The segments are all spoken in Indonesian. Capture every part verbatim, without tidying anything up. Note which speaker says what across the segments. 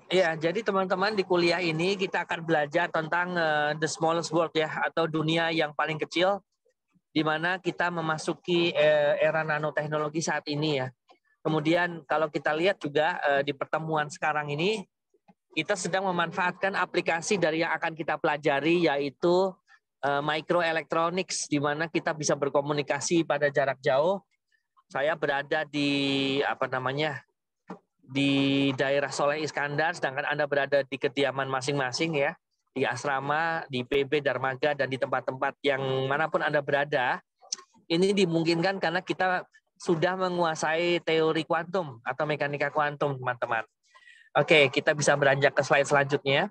Speaker 1: Ya, jadi teman-teman di kuliah ini kita akan belajar tentang uh, the smallest world ya, atau dunia yang paling kecil, di mana kita memasuki uh, era nanoteknologi saat ini ya. Kemudian kalau kita lihat juga uh, di pertemuan sekarang ini, kita sedang memanfaatkan aplikasi dari yang akan kita pelajari, yaitu uh, microelectronics, di mana kita bisa berkomunikasi pada jarak jauh. Saya berada di apa namanya? di daerah Soleh Iskandar, sedangkan Anda berada di kediaman masing-masing ya, di asrama, di P B Darmaga, dan di tempat-tempat yang manapun Anda berada. Ini dimungkinkan karena kita sudah menguasai teori kuantum atau mekanika kuantum, teman-teman. Oke, kita bisa beranjak ke slide selanjutnya.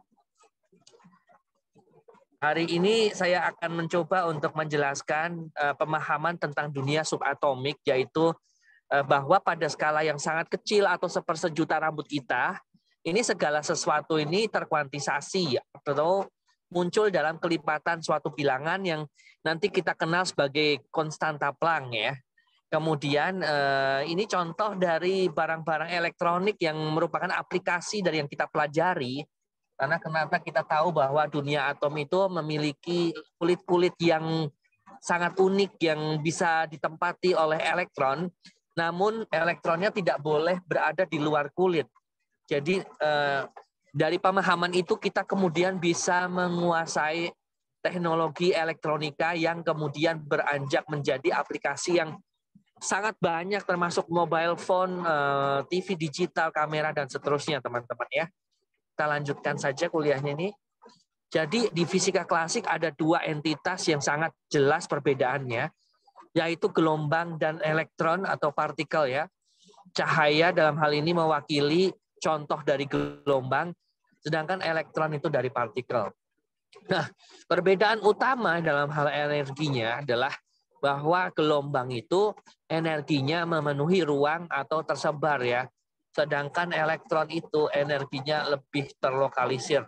Speaker 1: Hari ini saya akan mencoba untuk menjelaskan uh, pemahaman tentang dunia subatomik, yaitu bahwa pada skala yang sangat kecil atau sepersejuta rambut kita, ini segala sesuatu ini terkuantisasi atau muncul dalam kelipatan suatu bilangan yang nanti kita kenal sebagai konstanta Planck ya. Kemudian ini contoh dari barang-barang elektronik yang merupakan aplikasi dari yang kita pelajari, karena kenapa kita tahu bahwa dunia atom itu memiliki kulit-kulit yang sangat unik yang bisa ditempati oleh elektron. Namun elektronnya tidak boleh berada di luar kulit. Jadi eh, dari pemahaman itu kita kemudian bisa menguasai teknologi elektronika yang kemudian beranjak menjadi aplikasi yang sangat banyak, termasuk mobile phone, eh, T V digital, kamera, dan seterusnya, teman-teman ya. Kita lanjutkan saja kuliahnya ini. Jadi di fisika klasik ada dua entitas yang sangat jelas perbedaannya, yaitu gelombang dan elektron atau partikel ya. Cahaya dalam hal ini mewakili contoh dari gelombang, sedangkan elektron itu dari partikel. Nah, perbedaan utama dalam hal energinya adalah bahwa gelombang itu energinya memenuhi ruang atau tersebar ya, sedangkan elektron itu energinya lebih terlokalisir.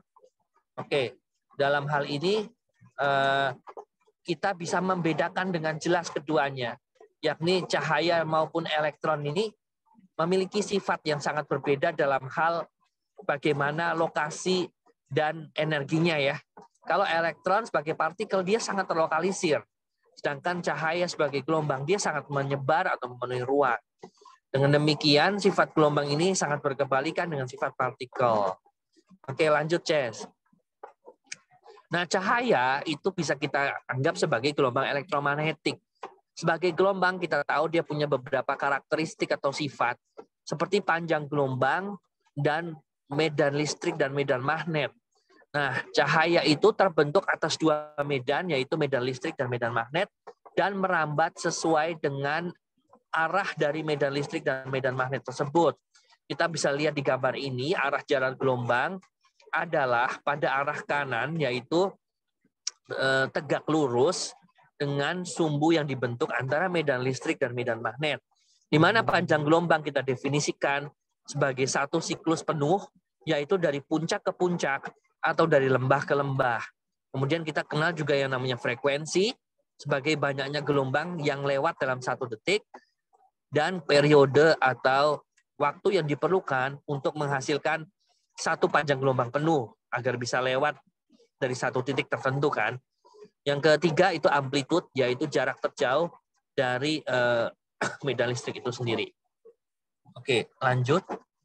Speaker 1: Oke, dalam hal ini eh, kita bisa membedakan dengan jelas keduanya, yakni cahaya maupun elektron ini memiliki sifat yang sangat berbeda dalam hal bagaimana lokasi dan energinya ya. Kalau elektron sebagai partikel dia sangat terlokalisir, sedangkan cahaya sebagai gelombang dia sangat menyebar atau memenuhi ruang. Dengan demikian sifat gelombang ini sangat berkebalikan dengan sifat partikel. Oke, lanjut, Ces. Nah, cahaya itu bisa kita anggap sebagai gelombang elektromagnetik. Sebagai gelombang kita tahu dia punya beberapa karakteristik atau sifat, seperti panjang gelombang dan medan listrik dan medan magnet. Nah, cahaya itu terbentuk atas dua medan, yaitu medan listrik dan medan magnet, dan merambat sesuai dengan arah dari medan listrik dan medan magnet tersebut. Kita bisa lihat di gambar ini, arah jalan gelombang adalah pada arah kanan, yaitu eh, tegak lurus dengan sumbu yang dibentuk antara medan listrik dan medan magnet. Di mana panjang gelombang kita definisikan sebagai satu siklus penuh, yaitu dari puncak ke puncak atau dari lembah ke lembah. Kemudian kita kenal juga yang namanya frekuensi sebagai banyaknya gelombang yang lewat dalam satu detik, dan periode atau waktu yang diperlukan untuk menghasilkan satu panjang gelombang penuh agar bisa lewat dari satu titik tertentu kan. Yang ketiga itu amplitude, yaitu jarak terjauh dari uh, medan listrik itu sendiri. Oke, lanjut.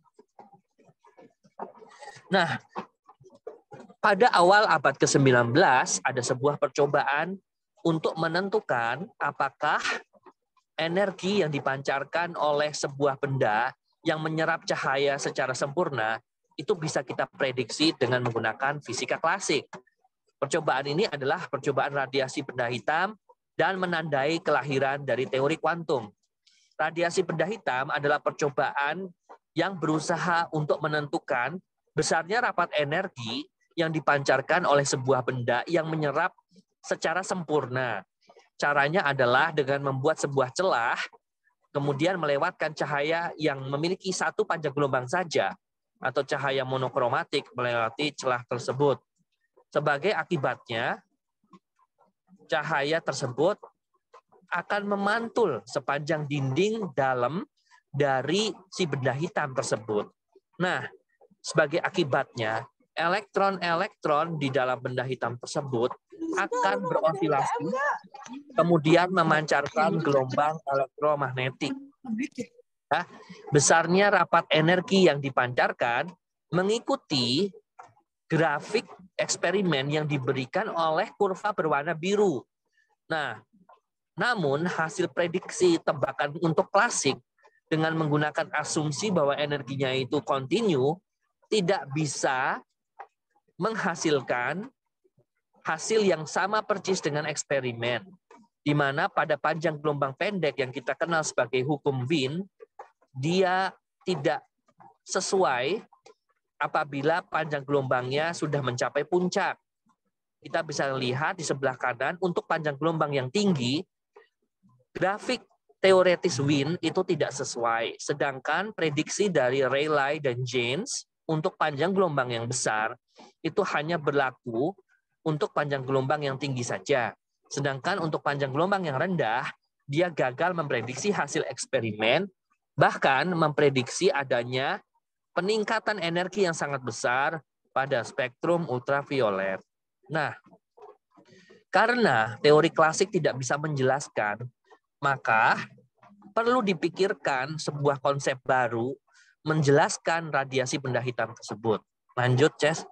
Speaker 1: Nah, pada awal abad ke sembilan belas ada sebuah percobaan untuk menentukan apakah energi yang dipancarkan oleh sebuah benda yang menyerap cahaya secara sempurna itu bisa kita prediksi dengan menggunakan fisika klasik. Percobaan ini adalah percobaan radiasi benda hitam dan menandai kelahiran dari teori kuantum. Radiasi benda hitam adalah percobaan yang berusaha untuk menentukan besarnya rapat energi yang dipancarkan oleh sebuah benda yang menyerap secara sempurna. Caranya adalah dengan membuat sebuah celah, kemudian melewatkan cahaya yang memiliki satu panjang gelombang saja, atau cahaya monokromatik melewati celah tersebut. Sebagai akibatnya, cahaya tersebut akan memantul sepanjang dinding dalam dari si benda hitam tersebut. Nah, sebagai akibatnya, elektron-elektron di dalam benda hitam tersebut akan berosilasi, kemudian memancarkan gelombang elektromagnetik. Nah, besarnya rapat energi yang dipancarkan mengikuti grafik eksperimen yang diberikan oleh kurva berwarna biru. Nah, namun hasil prediksi tebakan untuk klasik dengan menggunakan asumsi bahwa energinya itu kontinu tidak bisa menghasilkan hasil yang sama persis dengan eksperimen, di mana pada panjang gelombang pendek yang kita kenal sebagai hukum Wien, dia tidak sesuai apabila panjang gelombangnya sudah mencapai puncak. Kita bisa lihat di sebelah kanan, untuk panjang gelombang yang tinggi, grafik teoretis Wien itu tidak sesuai. Sedangkan prediksi dari Rayleigh dan Jaynes untuk panjang gelombang yang besar itu hanya berlaku untuk panjang gelombang yang tinggi saja. Sedangkan untuk panjang gelombang yang rendah, dia gagal memprediksi hasil eksperimen, bahkan memprediksi adanya peningkatan energi yang sangat besar pada spektrum ultraviolet. Nah, karena teori klasik tidak bisa menjelaskan, maka perlu dipikirkan sebuah konsep baru menjelaskan radiasi benda hitam tersebut. Lanjut, Ces.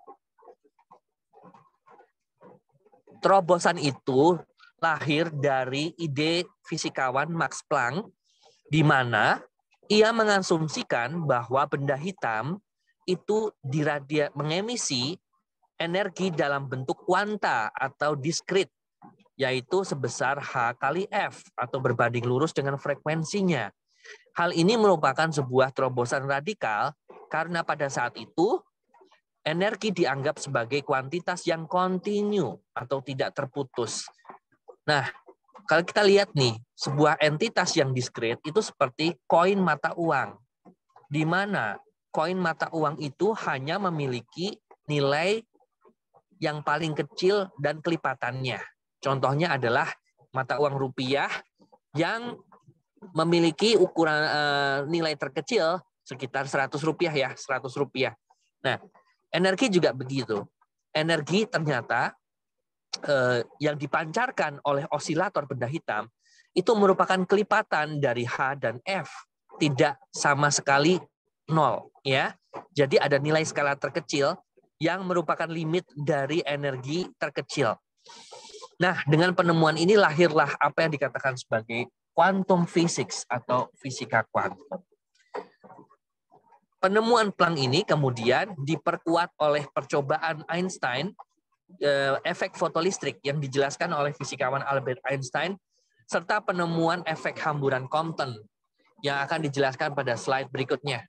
Speaker 1: Terobosan itu lahir dari ide fisikawan Max Planck, di mana ia mengasumsikan bahwa benda hitam itu diradia, mengemisi energi dalam bentuk kuanta atau diskrit, yaitu sebesar H kali F atau berbanding lurus dengan frekuensinya. Hal ini merupakan sebuah terobosan radikal karena pada saat itu energi dianggap sebagai kuantitas yang kontinu atau tidak terputus. Nah, kalau kita lihat nih, sebuah entitas yang diskrit itu seperti koin mata uang, di mana koin mata uang itu hanya memiliki nilai yang paling kecil dan kelipatannya. Contohnya adalah mata uang rupiah yang memiliki ukuran uh, nilai terkecil sekitar seratus rupiah ya, seratus rupiah. Nah, energi juga begitu. Energi ternyata uh, yang dipancarkan oleh osilator benda hitam itu merupakan kelipatan dari H dan F, tidak sama sekali nol ya. Jadi ada nilai skala terkecil yang merupakan limit dari energi terkecil. Nah, dengan penemuan ini lahirlah apa yang dikatakan sebagai quantum physics atau fisika kuantum. Penemuan Planck ini kemudian diperkuat oleh percobaan Einstein, efek fotolistrik yang dijelaskan oleh fisikawan Albert Einstein, serta penemuan efek hamburan Compton yang akan dijelaskan pada slide berikutnya.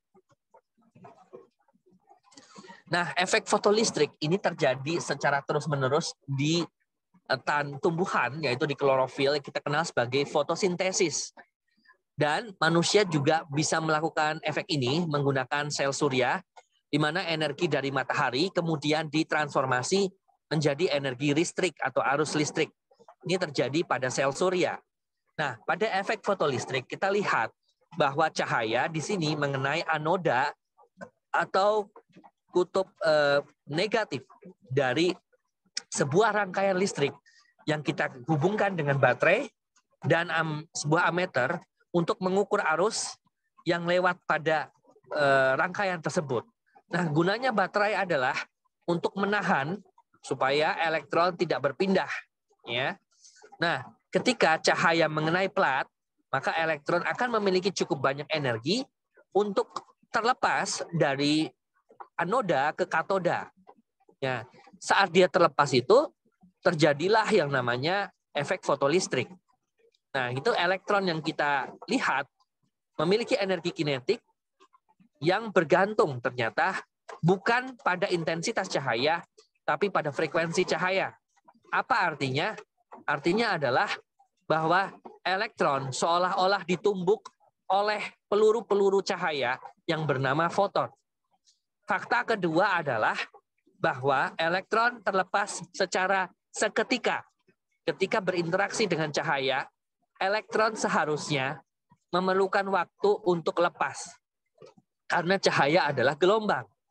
Speaker 1: Nah, efek fotolistrik ini terjadi secara terus-menerus di tumbuhan, yaitu di klorofil yang kita kenal sebagai fotosintesis. Dan manusia juga bisa melakukan efek ini menggunakan sel surya, di mana energi dari matahari kemudian ditransformasi menjadi energi listrik atau arus listrik. Ini terjadi pada sel surya. Nah, pada efek fotolistrik kita lihat bahwa cahaya di sini mengenai anoda atau kutub eh, negatif dari sebuah rangkaian listrik yang kita hubungkan dengan baterai dan um, sebuah ammeter untuk mengukur arus yang lewat pada uh, rangkaian tersebut. Nah, gunanya baterai adalah untuk menahan supaya elektron tidak berpindah, ya. Nah, ketika cahaya mengenai plat, maka elektron akan memiliki cukup banyak energi untuk terlepas dari anoda ke katoda. Ya, saat dia terlepas itu terjadilah yang namanya efek fotolistrik. Nah, itu elektron yang kita lihat memiliki energi kinetik yang bergantung ternyata bukan pada intensitas cahaya, tapi pada frekuensi cahaya. Apa artinya? Artinya adalah bahwa elektron seolah-olah ditumbuk oleh peluru-peluru cahaya yang bernama foton. Fakta kedua adalah bahwa elektron terlepas secara seketika. Ketika berinteraksi dengan cahaya, elektron seharusnya memerlukan waktu untuk lepas. Karena cahaya adalah gelombang.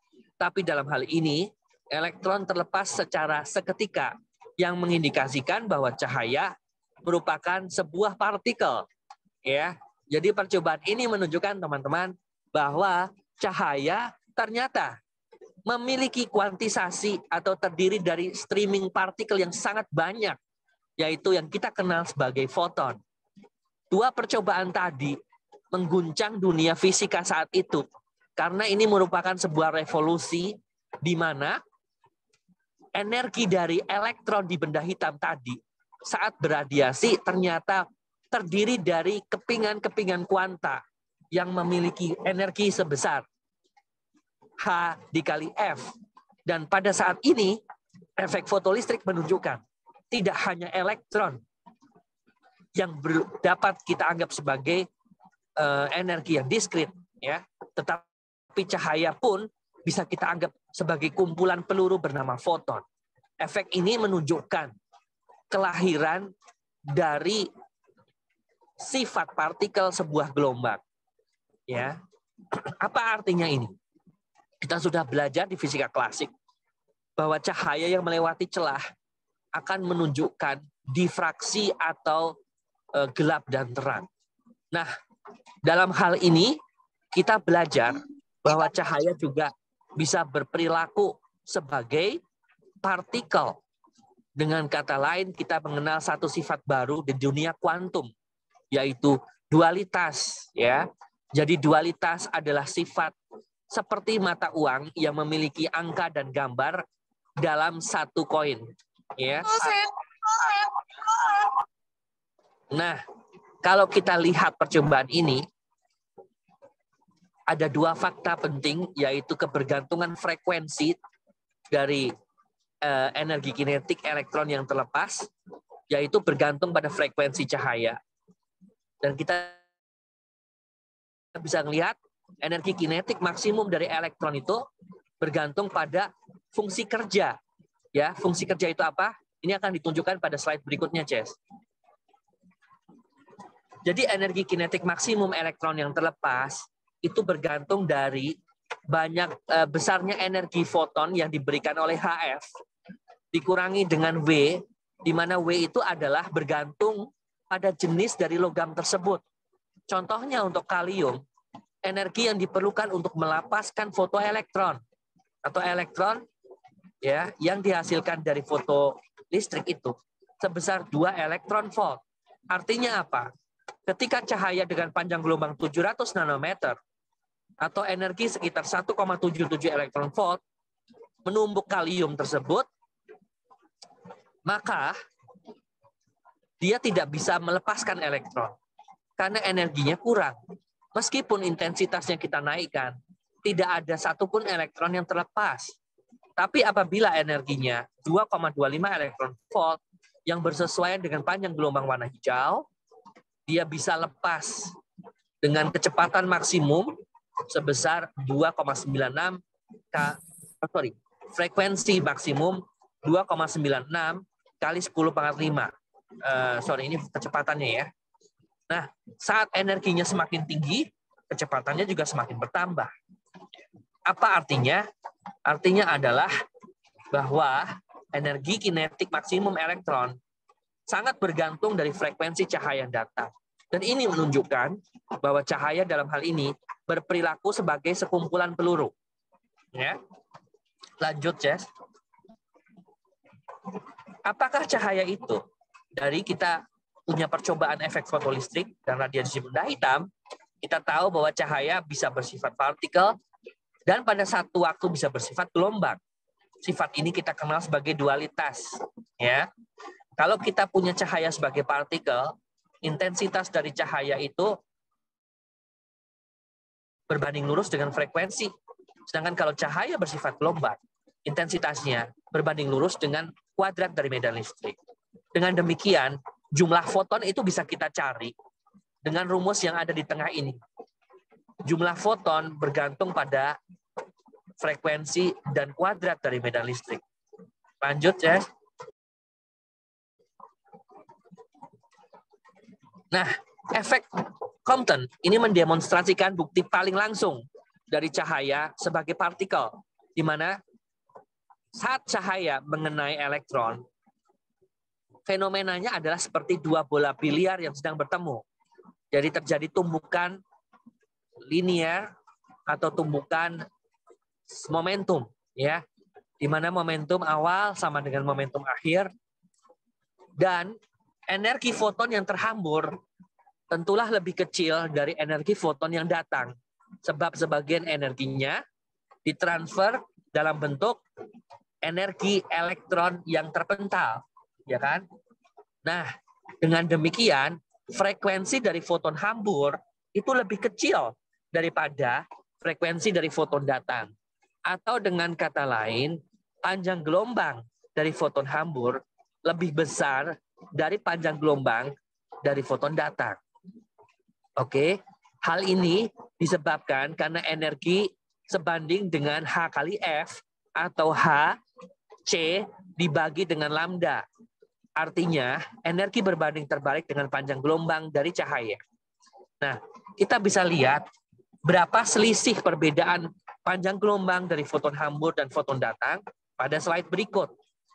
Speaker 1: Tapi dalam hal ini, elektron terlepas secara seketika yang mengindikasikan bahwa cahaya merupakan sebuah partikel. Ya, jadi percobaan ini menunjukkan teman-teman bahwa cahaya ternyata memiliki kuantisasi atau terdiri dari streaming partikel yang sangat banyak, yaitu yang kita kenal sebagai foton. Dua percobaan tadi mengguncang dunia fisika saat itu, karena ini merupakan sebuah revolusi di mana energi dari elektron di benda hitam tadi saat beradiasi ternyata terdiri dari kepingan-kepingan kuanta yang memiliki energi sebesar H dikali F. Dan pada saat ini, efek fotolistrik menunjukkan tidak hanya elektron yang dapat kita anggap sebagai uh, energi yang diskrit, ya, tetapi cahaya pun bisa kita anggap sebagai kumpulan peluru bernama foton. Efek ini menunjukkan kelahiran dari sifat partikel sebuah gelombang. Ya, apa artinya ini? Kita sudah belajar di fisika klasik bahwa cahaya yang melewati celah akan menunjukkan difraksi atau e, gelap dan terang. Nah, dalam hal ini kita belajar bahwa cahaya juga bisa berperilaku sebagai partikel. Dengan kata lain, kita mengenal satu sifat baru di dunia kuantum, yaitu dualitas, ya. Jadi dualitas adalah sifat seperti mata uang yang memiliki angka dan gambar dalam satu koin, ya. Nah, kalau kita lihat percobaan ini, ada dua fakta penting, yaitu kebergantungan frekuensi dari eh, energi kinetik elektron yang terlepas, yaitu bergantung pada frekuensi cahaya. Dan kita bisa melihat energi kinetik maksimum dari elektron itu bergantung pada fungsi kerja. Ya, fungsi kerja itu apa? Ini akan ditunjukkan pada slide berikutnya, Jess. Jadi energi kinetik maksimum elektron yang terlepas itu bergantung dari banyak eh, besarnya energi foton yang diberikan oleh H F dikurangi dengan W, di mana W itu adalah bergantung pada jenis dari logam tersebut. Contohnya untuk kalium, energi yang diperlukan untuk melapaskan fotoelektron atau elektron ya yang dihasilkan dari foto listrik itu sebesar dua elektron volt. Artinya apa? Ketika cahaya dengan panjang gelombang tujuh ratus nanometer atau energi sekitar satu koma tujuh tujuh elektron volt menumbuk kalium tersebut, maka dia tidak bisa melepaskan elektron karena energinya kurang. Meskipun intensitasnya kita naikkan, tidak ada satupun elektron yang terlepas. Tapi apabila energinya dua koma dua lima elektron volt yang bersesuaian dengan panjang gelombang warna hijau, dia bisa lepas dengan kecepatan maksimum sebesar dua koma sembilan enam K, sorry, frekuensi maksimum dua koma sembilan enam kali sepuluh pangkat lima. Uh, sorry, ini kecepatannya ya. Nah, saat energinya semakin tinggi, kecepatannya juga semakin bertambah. Apa artinya? Artinya adalah bahwa energi kinetik maksimum elektron sangat bergantung dari frekuensi cahaya yang datang. Dan ini menunjukkan bahwa cahaya dalam hal ini berperilaku sebagai sekumpulan peluru. Ya. Lanjut, Jess. Apakah cahaya itu? Dari kita punya percobaan efek fotolistrik dan radiasi benda hitam, kita tahu bahwa cahaya bisa bersifat partikel dan pada satu waktu bisa bersifat gelombang. Sifat ini kita kenal sebagai dualitas. Ya, kalau kita punya cahaya sebagai partikel, intensitas dari cahaya itu berbanding lurus dengan frekuensi. Sedangkan kalau cahaya bersifat gelombang, intensitasnya berbanding lurus dengan kuadrat dari medan listrik. Dengan demikian, jumlah foton itu bisa kita cari dengan rumus yang ada di tengah ini. Jumlah foton bergantung pada frekuensi dan kuadrat dari medan listrik. Lanjut, ya. Nah, efek Compton ini mendemonstrasikan bukti paling langsung dari cahaya sebagai partikel. di mana saat cahaya mengenai elektron, fenomenanya adalah seperti dua bola biliar yang sedang bertemu. Jadi terjadi tumbukan linear atau tumbukan momentum, ya, di mana momentum awal sama dengan momentum akhir, dan energi foton yang terhambur tentulah lebih kecil dari energi foton yang datang, sebab sebagian energinya ditransfer dalam bentuk energi elektron yang terpental, ya kan? Nah, dengan demikian frekuensi dari foton hambur itu lebih kecil daripada frekuensi dari foton datang. Atau dengan kata lain, panjang gelombang dari foton hambur lebih besar dari panjang gelombang dari foton datang. Oke, hal ini disebabkan karena energi sebanding dengan H kali F atau H C dibagi dengan lambda. Artinya, energi berbanding terbalik dengan panjang gelombang dari cahaya. Nah, kita bisa lihat berapa selisih perbedaan panjang gelombang dari foton hambur dan foton datang pada slide berikut.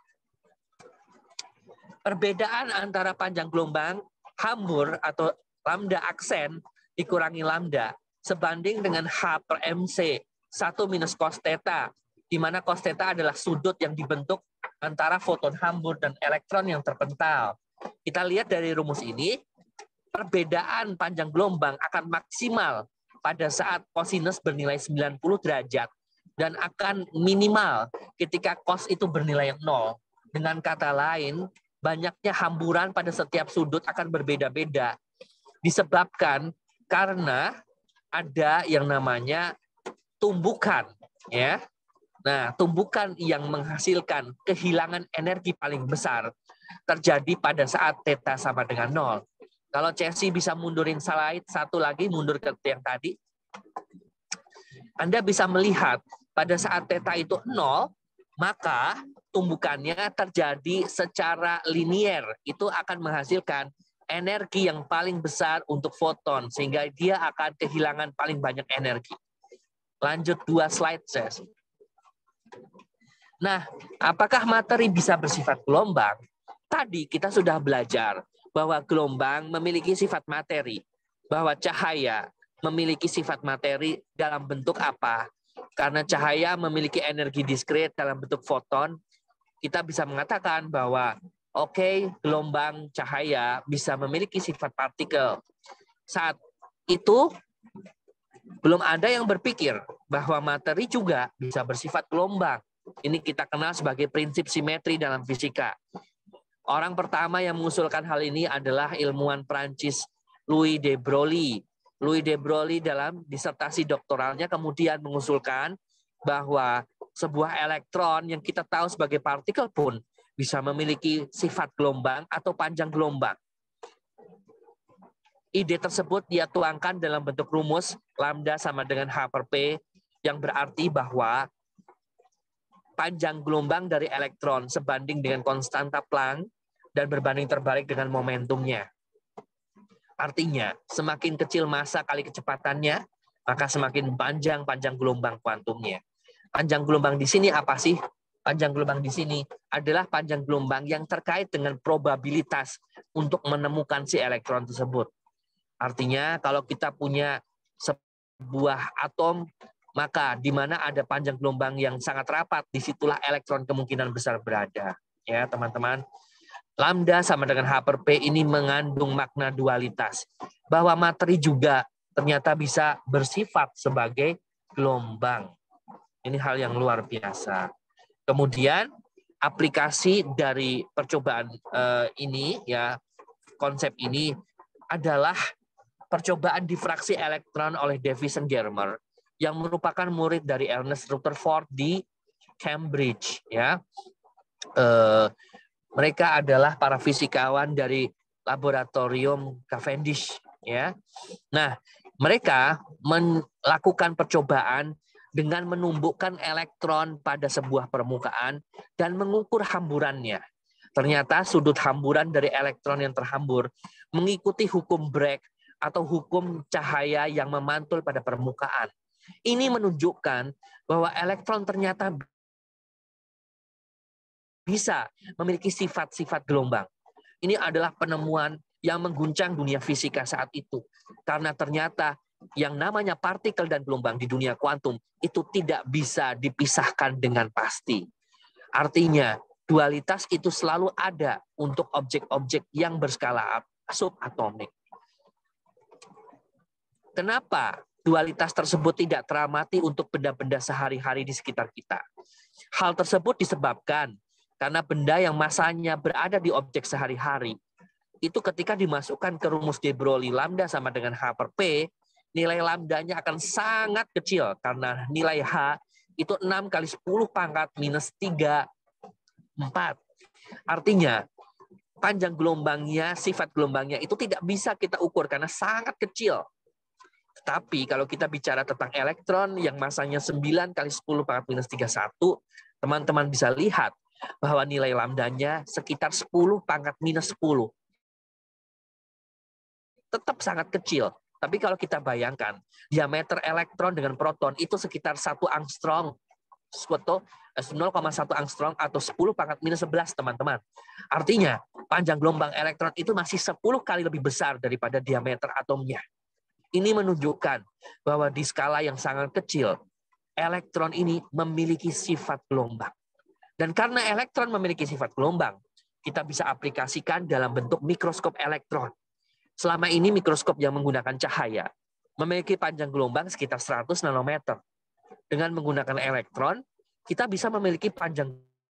Speaker 1: Perbedaan antara panjang gelombang hambur atau lambda aksen dikurangi lambda sebanding dengan H per M C, satu minus cos theta, di mana cos theta adalah sudut yang dibentuk antara foton hambur dan elektron yang terpental. Kita lihat dari rumus ini, perbedaan panjang gelombang akan maksimal pada saat kosinus bernilai sembilan puluh derajat dan akan minimal ketika cos itu bernilai nol. Dengan kata lain, banyaknya hamburan pada setiap sudut akan berbeda-beda disebabkan karena ada yang namanya tumbukan, ya. Nah, tumbukan yang menghasilkan kehilangan energi paling besar terjadi pada saat theta sama dengan nol. Kalau Chelsea bisa mundurin slide satu lagi, mundur ke yang tadi, Anda bisa melihat pada saat theta itu nol, maka tumbukannya terjadi secara linier. Itu akan menghasilkan energi yang paling besar untuk foton, sehingga dia akan kehilangan paling banyak energi. Lanjut dua slide, Ses. Nah, apakah materi bisa bersifat gelombang? Tadi kita sudah belajar bahwa gelombang memiliki sifat materi, bahwa cahaya memiliki sifat materi dalam bentuk apa? Karena cahaya memiliki energi diskret dalam bentuk foton, kita bisa mengatakan bahwa oke, okay, gelombang cahaya bisa memiliki sifat partikel. Saat itu belum ada yang berpikir bahwa materi juga bisa bersifat gelombang. Ini kita kenal sebagai prinsip simetri dalam fisika. Orang pertama yang mengusulkan hal ini adalah ilmuwan Prancis Louis de Broglie. Louis de Broglie dalam disertasi doktoralnya kemudian mengusulkan bahwa sebuah elektron yang kita tahu sebagai partikel pun bisa memiliki sifat gelombang atau panjang gelombang. Ide tersebut dia tuangkan dalam bentuk rumus lambda sama dengan H per P, yang berarti bahwa panjang gelombang dari elektron sebanding dengan konstanta Planck dan berbanding terbalik dengan momentumnya. Artinya, semakin kecil massa kali kecepatannya, maka semakin panjang panjang gelombang kuantumnya. Panjang gelombang di sini apa sih? Panjang gelombang di sini adalah panjang gelombang yang terkait dengan probabilitas untuk menemukan si elektron tersebut. Artinya kalau kita punya sebuah atom, maka di mana ada panjang gelombang yang sangat rapat, disitulah elektron kemungkinan besar berada. Ya teman-teman, lambda sama dengan H per P ini mengandung makna dualitas, bahwa materi juga ternyata bisa bersifat sebagai gelombang. Ini hal yang luar biasa. Kemudian aplikasi dari percobaan eh, ini, ya konsep ini adalah percobaan difraksi elektron oleh Davison Germer yang merupakan murid dari Ernest Rutherford di Cambridge. Ya, eh, mereka adalah para fisikawan dari laboratorium Cavendish. Ya, nah mereka melakukan percobaan dengan menumbuhkan elektron pada sebuah permukaan dan mengukur hamburannya. Ternyata sudut hamburan dari elektron yang terhambur mengikuti hukum Bragg atau hukum cahaya yang memantul pada permukaan. Ini menunjukkan bahwa elektron ternyata bisa memiliki sifat-sifat gelombang. Ini adalah penemuan yang mengguncang dunia fisika saat itu. Karena ternyata yang namanya partikel dan gelombang di dunia kuantum itu tidak bisa dipisahkan dengan pasti. Artinya, dualitas itu selalu ada untuk objek-objek yang berskala subatomik. Kenapa dualitas tersebut tidak teramati untuk benda-benda sehari-hari di sekitar kita? Hal tersebut disebabkan karena benda yang masanya berada di objek sehari-hari, itu ketika dimasukkan ke rumus de Broglie lambda sama dengan H per P, nilai lambdanya akan sangat kecil, karena nilai H itu enam kali sepuluh pangkat minus tiga, empat. Artinya, panjang gelombangnya, sifat gelombangnya itu tidak bisa kita ukur karena sangat kecil. Tapi kalau kita bicara tentang elektron yang masanya sembilan kali sepuluh pangkat minus tiga puluh satu, teman-teman bisa lihat bahwa nilai lambdanya sekitar sepuluh pangkat minus sepuluh. Tetap sangat kecil. Tapi kalau kita bayangkan, diameter elektron dengan proton itu sekitar satu angstrom, nol koma satu angstrom atau sepuluh pangkat minus sebelas, teman-teman. Artinya, panjang gelombang elektron itu masih sepuluh kali lebih besar daripada diameter atomnya. Ini menunjukkan bahwa di skala yang sangat kecil, elektron ini memiliki sifat gelombang. Dan karena elektron memiliki sifat gelombang, kita bisa aplikasikan dalam bentuk mikroskop elektron. Selama ini mikroskop yang menggunakan cahaya memiliki panjang gelombang sekitar seratus nanometer. Dengan menggunakan elektron, kita bisa memiliki panjang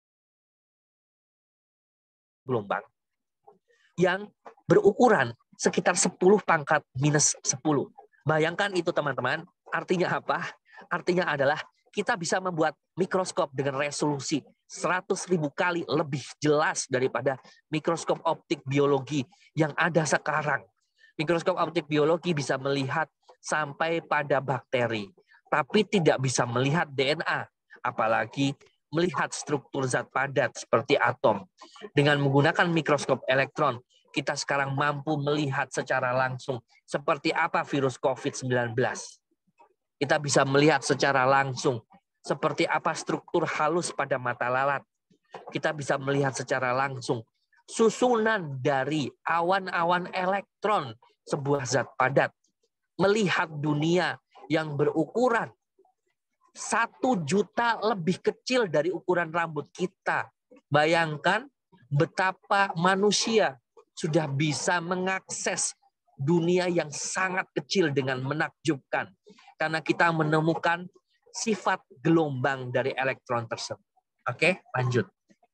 Speaker 1: gelombang yang berukuran sekitar sepuluh pangkat minus sepuluh. Bayangkan itu, teman-teman. Artinya apa? Artinya adalah kita bisa membuat mikroskop dengan resolusi seratus ribu kali lebih jelas daripada mikroskop optik biologi yang ada sekarang. Mikroskop optik biologi bisa melihat sampai pada bakteri, tapi tidak bisa melihat D N A, apalagi melihat struktur zat padat seperti atom. Dengan menggunakan mikroskop elektron, kita sekarang mampu melihat secara langsung seperti apa virus covid sembilan belas. Kita bisa melihat secara langsung seperti apa struktur halus pada mata lalat. Kita bisa melihat secara langsung susunan dari awan-awan elektron sebuah zat padat. Melihat dunia yang berukuran satu juta lebih kecil dari ukuran rambut kita. Bayangkan betapa manusia sudah bisa mengakses dunia yang sangat kecil dengan menakjubkan. Karena kita menemukan sifat gelombang dari elektron tersebut. Oke, lanjut.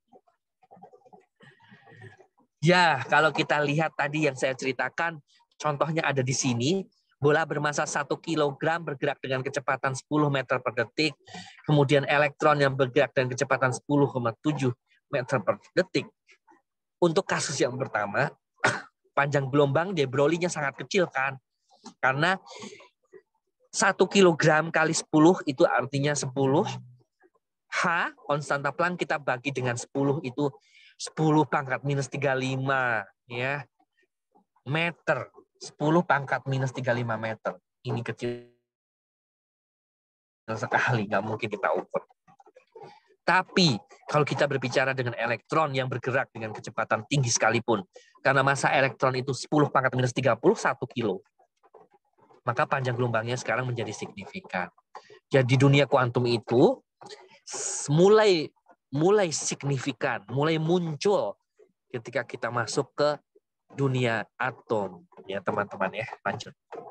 Speaker 1: Ya, kalau kita lihat tadi yang saya ceritakan, contohnya ada di sini. Bola bermasa satu kilogram bergerak dengan kecepatan sepuluh meter per detik. Kemudian elektron yang bergerak dengan kecepatan sepuluh koma tujuh meter per detik. Untuk kasus yang pertama, panjang gelombang de Broglie-nya sangat kecil kan. Karena satu kilogram kali sepuluh itu artinya sepuluh. H, konstanta Planck kita bagi dengan sepuluh itu sepuluh pangkat minus tiga puluh lima ya. Meter. sepuluh pangkat minus tiga puluh lima meter. Ini kecil sekali, nggak mungkin kita ukur. Tapi kalau kita berbicara dengan elektron yang bergerak dengan kecepatan tinggi sekalipun, karena massa elektron itu sepuluh pangkat minus tiga puluh satu kilo, maka panjang gelombangnya sekarang menjadi signifikan. Jadi dunia kuantum itu mulai mulai signifikan, mulai muncul ketika kita masuk ke dunia atom. Ya teman-teman ya, lanjut.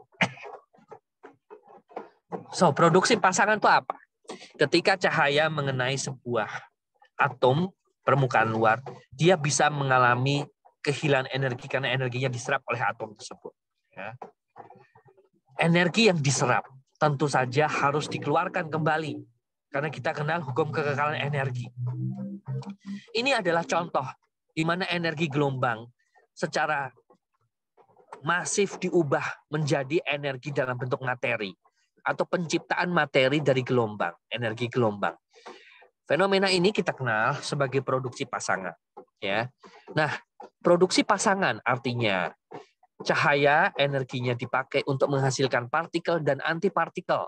Speaker 1: So, produksi pasangan itu apa? Ketika cahaya mengenai sebuah atom permukaan luar, dia bisa mengalami kehilangan energi karena energinya diserap oleh atom tersebut. Ya. Energi yang diserap tentu saja harus dikeluarkan kembali karena kita kenal hukum kekekalan energi. Ini adalah contoh di mana energi gelombang secara masif diubah menjadi energi dalam bentuk materi atau penciptaan materi dari gelombang, energi gelombang. Fenomena ini kita kenal sebagai produksi pasangan, ya. Nah, produksi pasangan artinya cahaya energinya dipakai untuk menghasilkan partikel dan antipartikel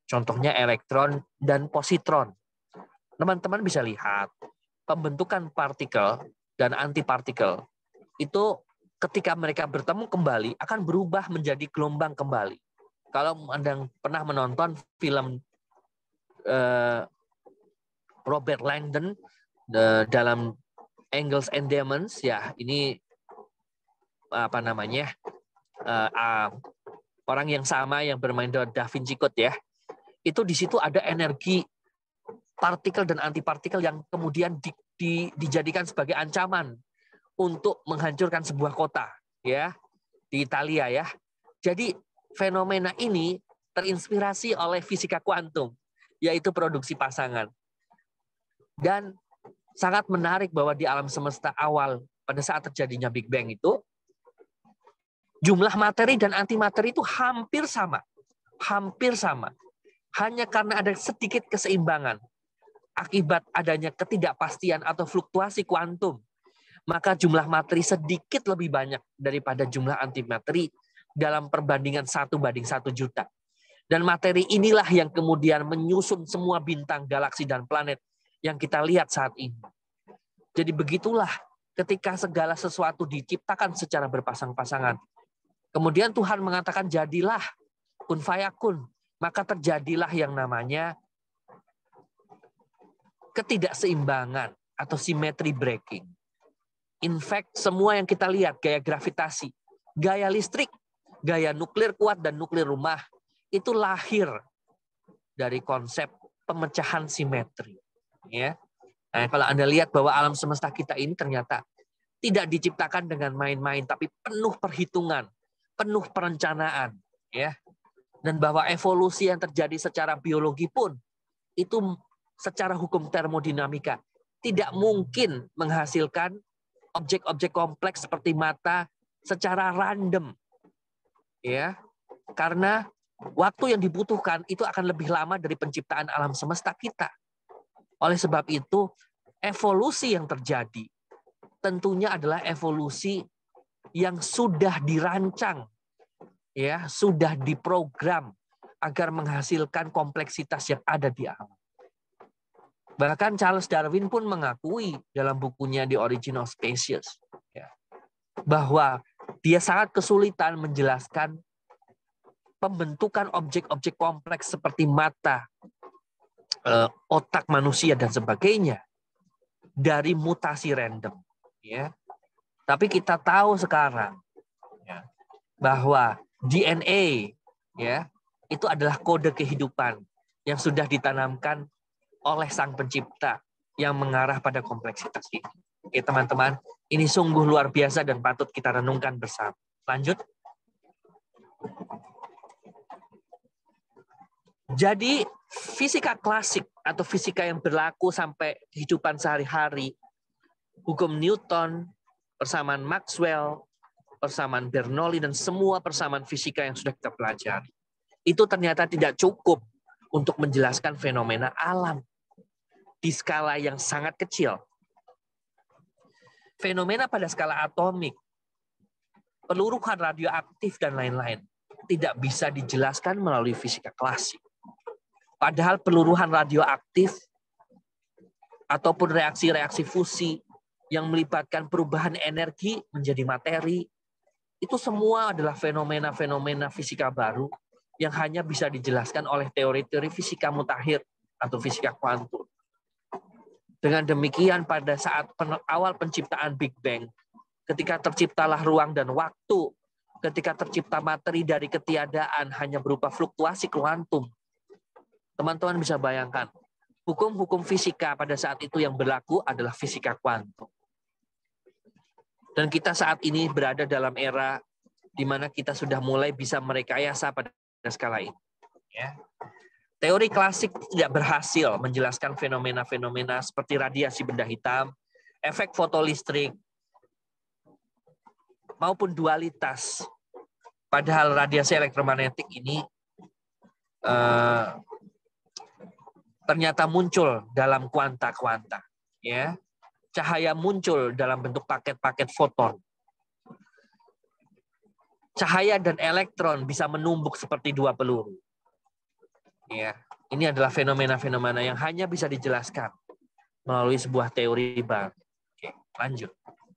Speaker 1: Contohnya elektron dan positron. Teman-teman bisa lihat pembentukan partikel dan antipartikel itu ketika mereka bertemu kembali akan berubah menjadi gelombang kembali. Kalau Anda pernah menonton film uh, Robert Langdon uh, dalam Angels and Demons, ya ini apa namanya uh, uh, orang yang sama yang bermain Da Vinci Code ya. Itu di situ ada energi partikel dan antipartikel yang kemudian di, di, dijadikan sebagai ancaman untuk menghancurkan sebuah kota ya di Italia ya. Jadi fenomena ini terinspirasi oleh fisika kuantum, yaitu produksi pasangan. Dan sangat menarik bahwa di alam semesta awal pada saat terjadinya Big Bang itu jumlah materi dan antimateri itu hampir sama. Hampir sama. Hanya karena ada sedikit keseimbangan akibat adanya ketidakpastian atau fluktuasi kuantum, maka jumlah materi sedikit lebih banyak daripada jumlah antimateri dalam perbandingan satu banding satu juta. Dan materi inilah yang kemudian menyusun semua bintang, galaksi, dan planet yang kita lihat saat ini. Jadi begitulah ketika segala sesuatu diciptakan secara berpasang-pasangan. Kemudian Tuhan mengatakan jadilah, kun fayakun. Maka terjadilah yang namanya ketidakseimbangan atau symmetry breaking. In fact, semua yang kita lihat, gaya gravitasi, gaya listrik, gaya nuklir kuat dan nuklir rumah, itu lahir dari konsep pemecahan simetri. Ya. Nah, kalau Anda lihat bahwa alam semesta kita ini ternyata tidak diciptakan dengan main-main, tapi penuh perhitungan, penuh perencanaan. Ya. Dan bahwa evolusi yang terjadi secara biologi pun, itu secara hukum termodinamika tidak mungkin menghasilkan objek-objek kompleks seperti mata secara random, ya, karena waktu yang dibutuhkan itu akan lebih lama dari penciptaan alam semesta kita. Oleh sebab itu, evolusi yang terjadi tentunya adalah evolusi yang sudah dirancang, ya, sudah diprogram agar menghasilkan kompleksitas yang ada di alam. Bahkan Charles Darwin pun mengakui dalam bukunya The Origin of Species ya, bahwa dia sangat kesulitan menjelaskan pembentukan objek-objek kompleks seperti mata, otak manusia dan sebagainya dari mutasi random. Ya. Tapi kita tahu sekarang ya, bahwa D N A ya itu adalah kode kehidupan yang sudah ditanamkan oleh Sang Pencipta yang mengarah pada kompleksitas ini. Oke teman-teman, ini sungguh luar biasa dan patut kita renungkan bersama. Lanjut. Jadi fisika klasik atau fisika yang berlaku sampai kehidupan sehari-hari, hukum Newton, persamaan Maxwell, persamaan Bernoulli, dan semua persamaan fisika yang sudah kita pelajari, itu ternyata tidak cukup untuk menjelaskan fenomena alam di skala yang sangat kecil. Fenomena pada skala atomik, peluruhan radioaktif, dan lain-lain tidak bisa dijelaskan melalui fisika klasik. Padahal peluruhan radioaktif ataupun reaksi-reaksi fusi yang melibatkan perubahan energi menjadi materi, itu semua adalah fenomena-fenomena fisika baru yang hanya bisa dijelaskan oleh teori-teori fisika mutakhir atau fisika kuantum. Dengan demikian pada saat awal penciptaan Big Bang, ketika terciptalah ruang dan waktu, ketika tercipta materi dari ketiadaan hanya berupa fluktuasi kuantum, teman-teman bisa bayangkan, hukum-hukum fisika pada saat itu yang berlaku adalah fisika kuantum. Dan kita saat ini berada dalam era di mana kita sudah mulai bisa merekayasa pada skala ini. Ya. Teori klasik tidak berhasil menjelaskan fenomena-fenomena seperti radiasi benda hitam, efek fotolistrik, maupun dualitas. Padahal radiasi elektromagnetik ini eh, ternyata muncul dalam kuanta-kuanta. Ya. Cahaya muncul dalam bentuk paket-paket foton. Cahaya dan elektron bisa menumbuk seperti dua peluru. Ya, ini adalah fenomena-fenomena yang hanya bisa dijelaskan melalui sebuah teori baru. Oke, lanjut.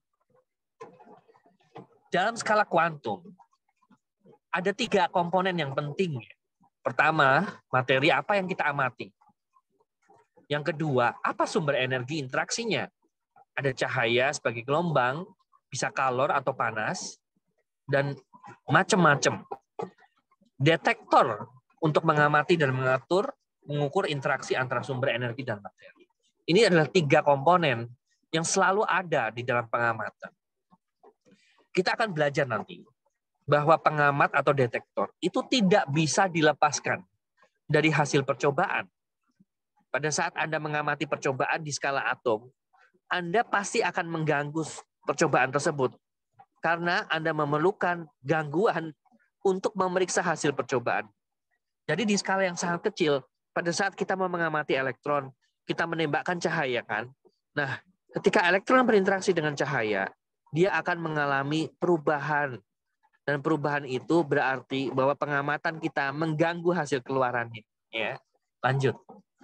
Speaker 1: Dalam skala kuantum, ada tiga komponen yang penting. Pertama, materi apa yang kita amati. Yang kedua, apa sumber energi interaksinya. Ada cahaya sebagai gelombang, bisa kalor atau panas, dan macam-macam. Detektor untuk mengamati dan mengatur, mengukur interaksi antara sumber energi dan materi. Ini adalah tiga komponen yang selalu ada di dalam pengamatan. Kita akan belajar nanti bahwa pengamat atau detektor itu tidak bisa dilepaskan dari hasil percobaan. Pada saat Anda mengamati percobaan di skala atom, Anda pasti akan mengganggu percobaan tersebut karena Anda memerlukan gangguan untuk memeriksa hasil percobaan. Jadi di skala yang sangat kecil, pada saat kita mau mengamati elektron, kita menembakkan cahaya kan. Nah, ketika elektron berinteraksi dengan cahaya, dia akan mengalami perubahan. Dan perubahan itu berarti bahwa pengamatan kita mengganggu hasil keluarannya. Ya, lanjut.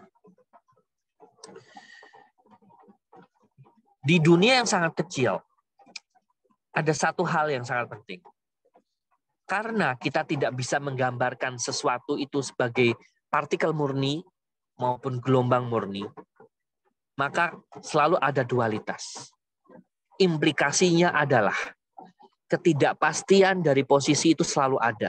Speaker 1: Di dunia yang sangat kecil, ada satu hal yang sangat penting. Karena kita tidak bisa menggambarkan sesuatu itu sebagai partikel murni maupun gelombang murni, maka selalu ada dualitas. Implikasinya adalah ketidakpastian dari posisi itu selalu ada.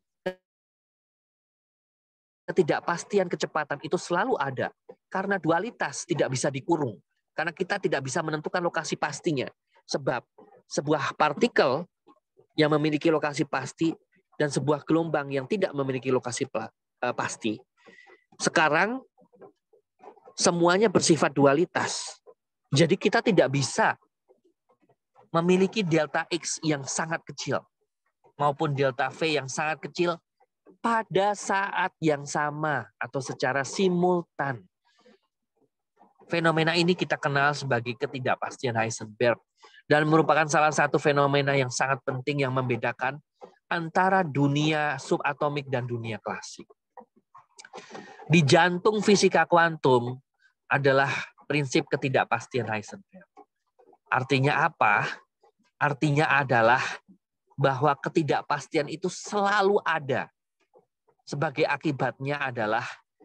Speaker 1: Ketidakpastian kecepatan itu selalu ada. Karena dualitas tidak bisa dikurung. Karena kita tidak bisa menentukan lokasi pastinya. Sebab sebuah partikel yang memiliki lokasi pasti dan sebuah gelombang yang tidak memiliki lokasi pasti. Sekarang semuanya bersifat dualitas. Jadi kita tidak bisa memiliki delta X yang sangat kecil maupun delta V yang sangat kecil pada saat yang sama atau secara simultan. Fenomena ini kita kenal sebagai ketidakpastian Heisenberg dan merupakan salah satu fenomena yang sangat penting yang membedakan antara dunia subatomik dan dunia klasik. Di jantung fisika kuantum adalah prinsip ketidakpastian Heisenberg. Artinya apa? Artinya adalah bahwa ketidakpastian itu selalu ada. Sebagai akibatnya adalah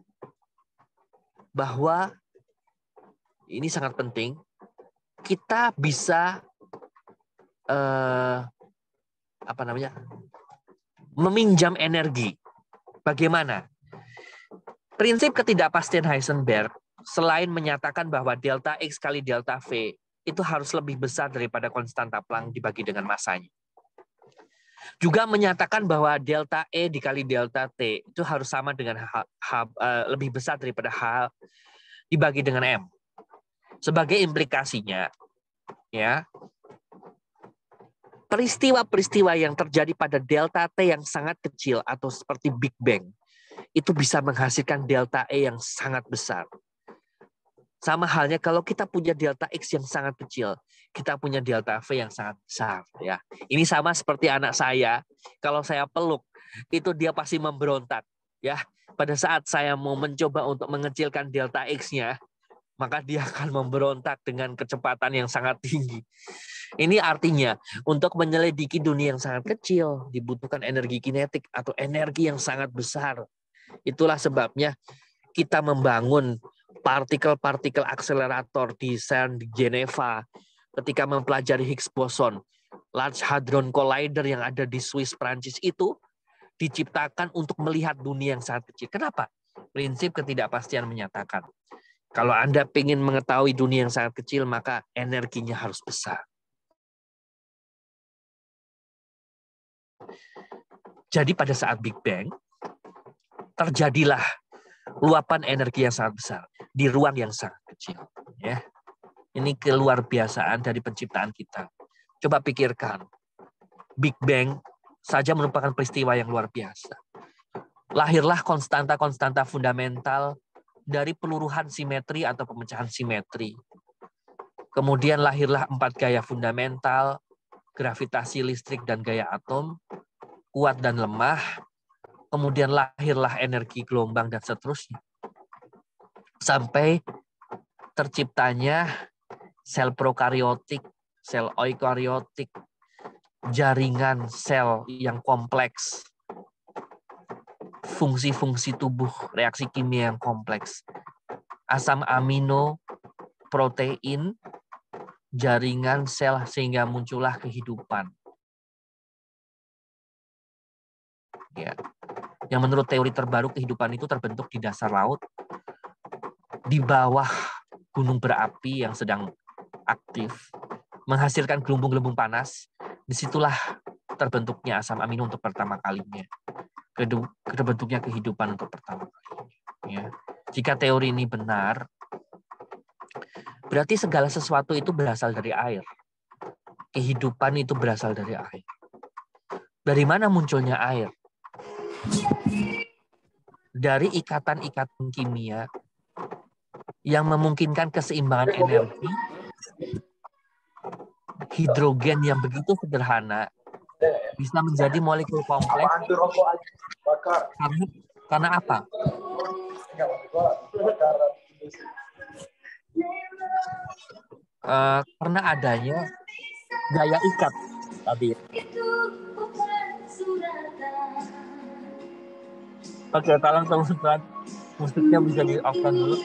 Speaker 1: bahwa ini sangat penting, kita bisa eh, apa namanya meminjam energi. Bagaimana? Prinsip ketidakpastian Heisenberg selain menyatakan bahwa delta X kali delta V itu harus lebih besar daripada konstanta Planck dibagi dengan massanya. Juga menyatakan bahwa delta E dikali delta T itu harus sama dengan H, H, uh, lebih besar daripada H dibagi dengan M. Sebagai implikasinya, ya, peristiwa-peristiwa yang terjadi pada delta T yang sangat kecil atau seperti Big Bang itu bisa menghasilkan delta E yang sangat besar. Sama halnya kalau kita punya delta X yang sangat kecil, kita punya delta V yang sangat besar. Ya, ini sama seperti anak saya. Kalau saya peluk, itu dia pasti memberontak. Ya, pada saat saya mau mencoba untuk mengecilkan delta X-nya, maka dia akan memberontak dengan kecepatan yang sangat tinggi. Ini artinya untuk menyelidiki dunia yang sangat kecil dibutuhkan energi kinetik atau energi yang sangat besar. Itulah sebabnya kita membangun partikel-partikel akselerator di CERN di Geneva ketika mempelajari Higgs boson. Large Hadron Collider yang ada di Swiss, Prancis itu diciptakan untuk melihat dunia yang sangat kecil. Kenapa? Prinsip ketidakpastian menyatakan kalau Anda ingin mengetahui dunia yang sangat kecil, maka energinya harus besar. Jadi pada saat Big Bang, terjadilah luapan energi yang sangat besar di ruang yang sangat kecil. Ya, ini keluar biasaan dari penciptaan kita. Coba pikirkan, Big Bang saja merupakan peristiwa yang luar biasa. Lahirlah konstanta-konstanta fundamental dari peluruhan simetri atau pemecahan simetri. Kemudian lahirlah empat gaya fundamental, gravitasi listrik dan gaya atom, kuat dan lemah, kemudian lahirlah energi gelombang dan seterusnya. Sampai terciptanya sel prokariotik, sel eukariotik, jaringan sel yang kompleks, fungsi-fungsi tubuh, reaksi kimia yang kompleks, asam amino, protein, jaringan sel sehingga muncullah kehidupan. Ya. Yang menurut teori terbaru kehidupan itu terbentuk di dasar laut, di bawah gunung berapi yang sedang aktif, menghasilkan gelembung-gelembung panas. Disitulah terbentuknya asam amino untuk pertama kalinya. Terbentuknya kehidupan untuk pertama kalinya. Ya. Jika teori ini benar, berarti segala sesuatu itu berasal dari air. Kehidupan itu berasal dari air. Dari mana munculnya air? Dari ikatan-ikatan kimia yang memungkinkan keseimbangan energi, hidrogen yang begitu sederhana bisa menjadi molekul kompleks. Karena, karena apa? Uh, karena adanya gaya ikat tadi. Oke, tolong teman-teman musiknya bisa di off-kan dulu.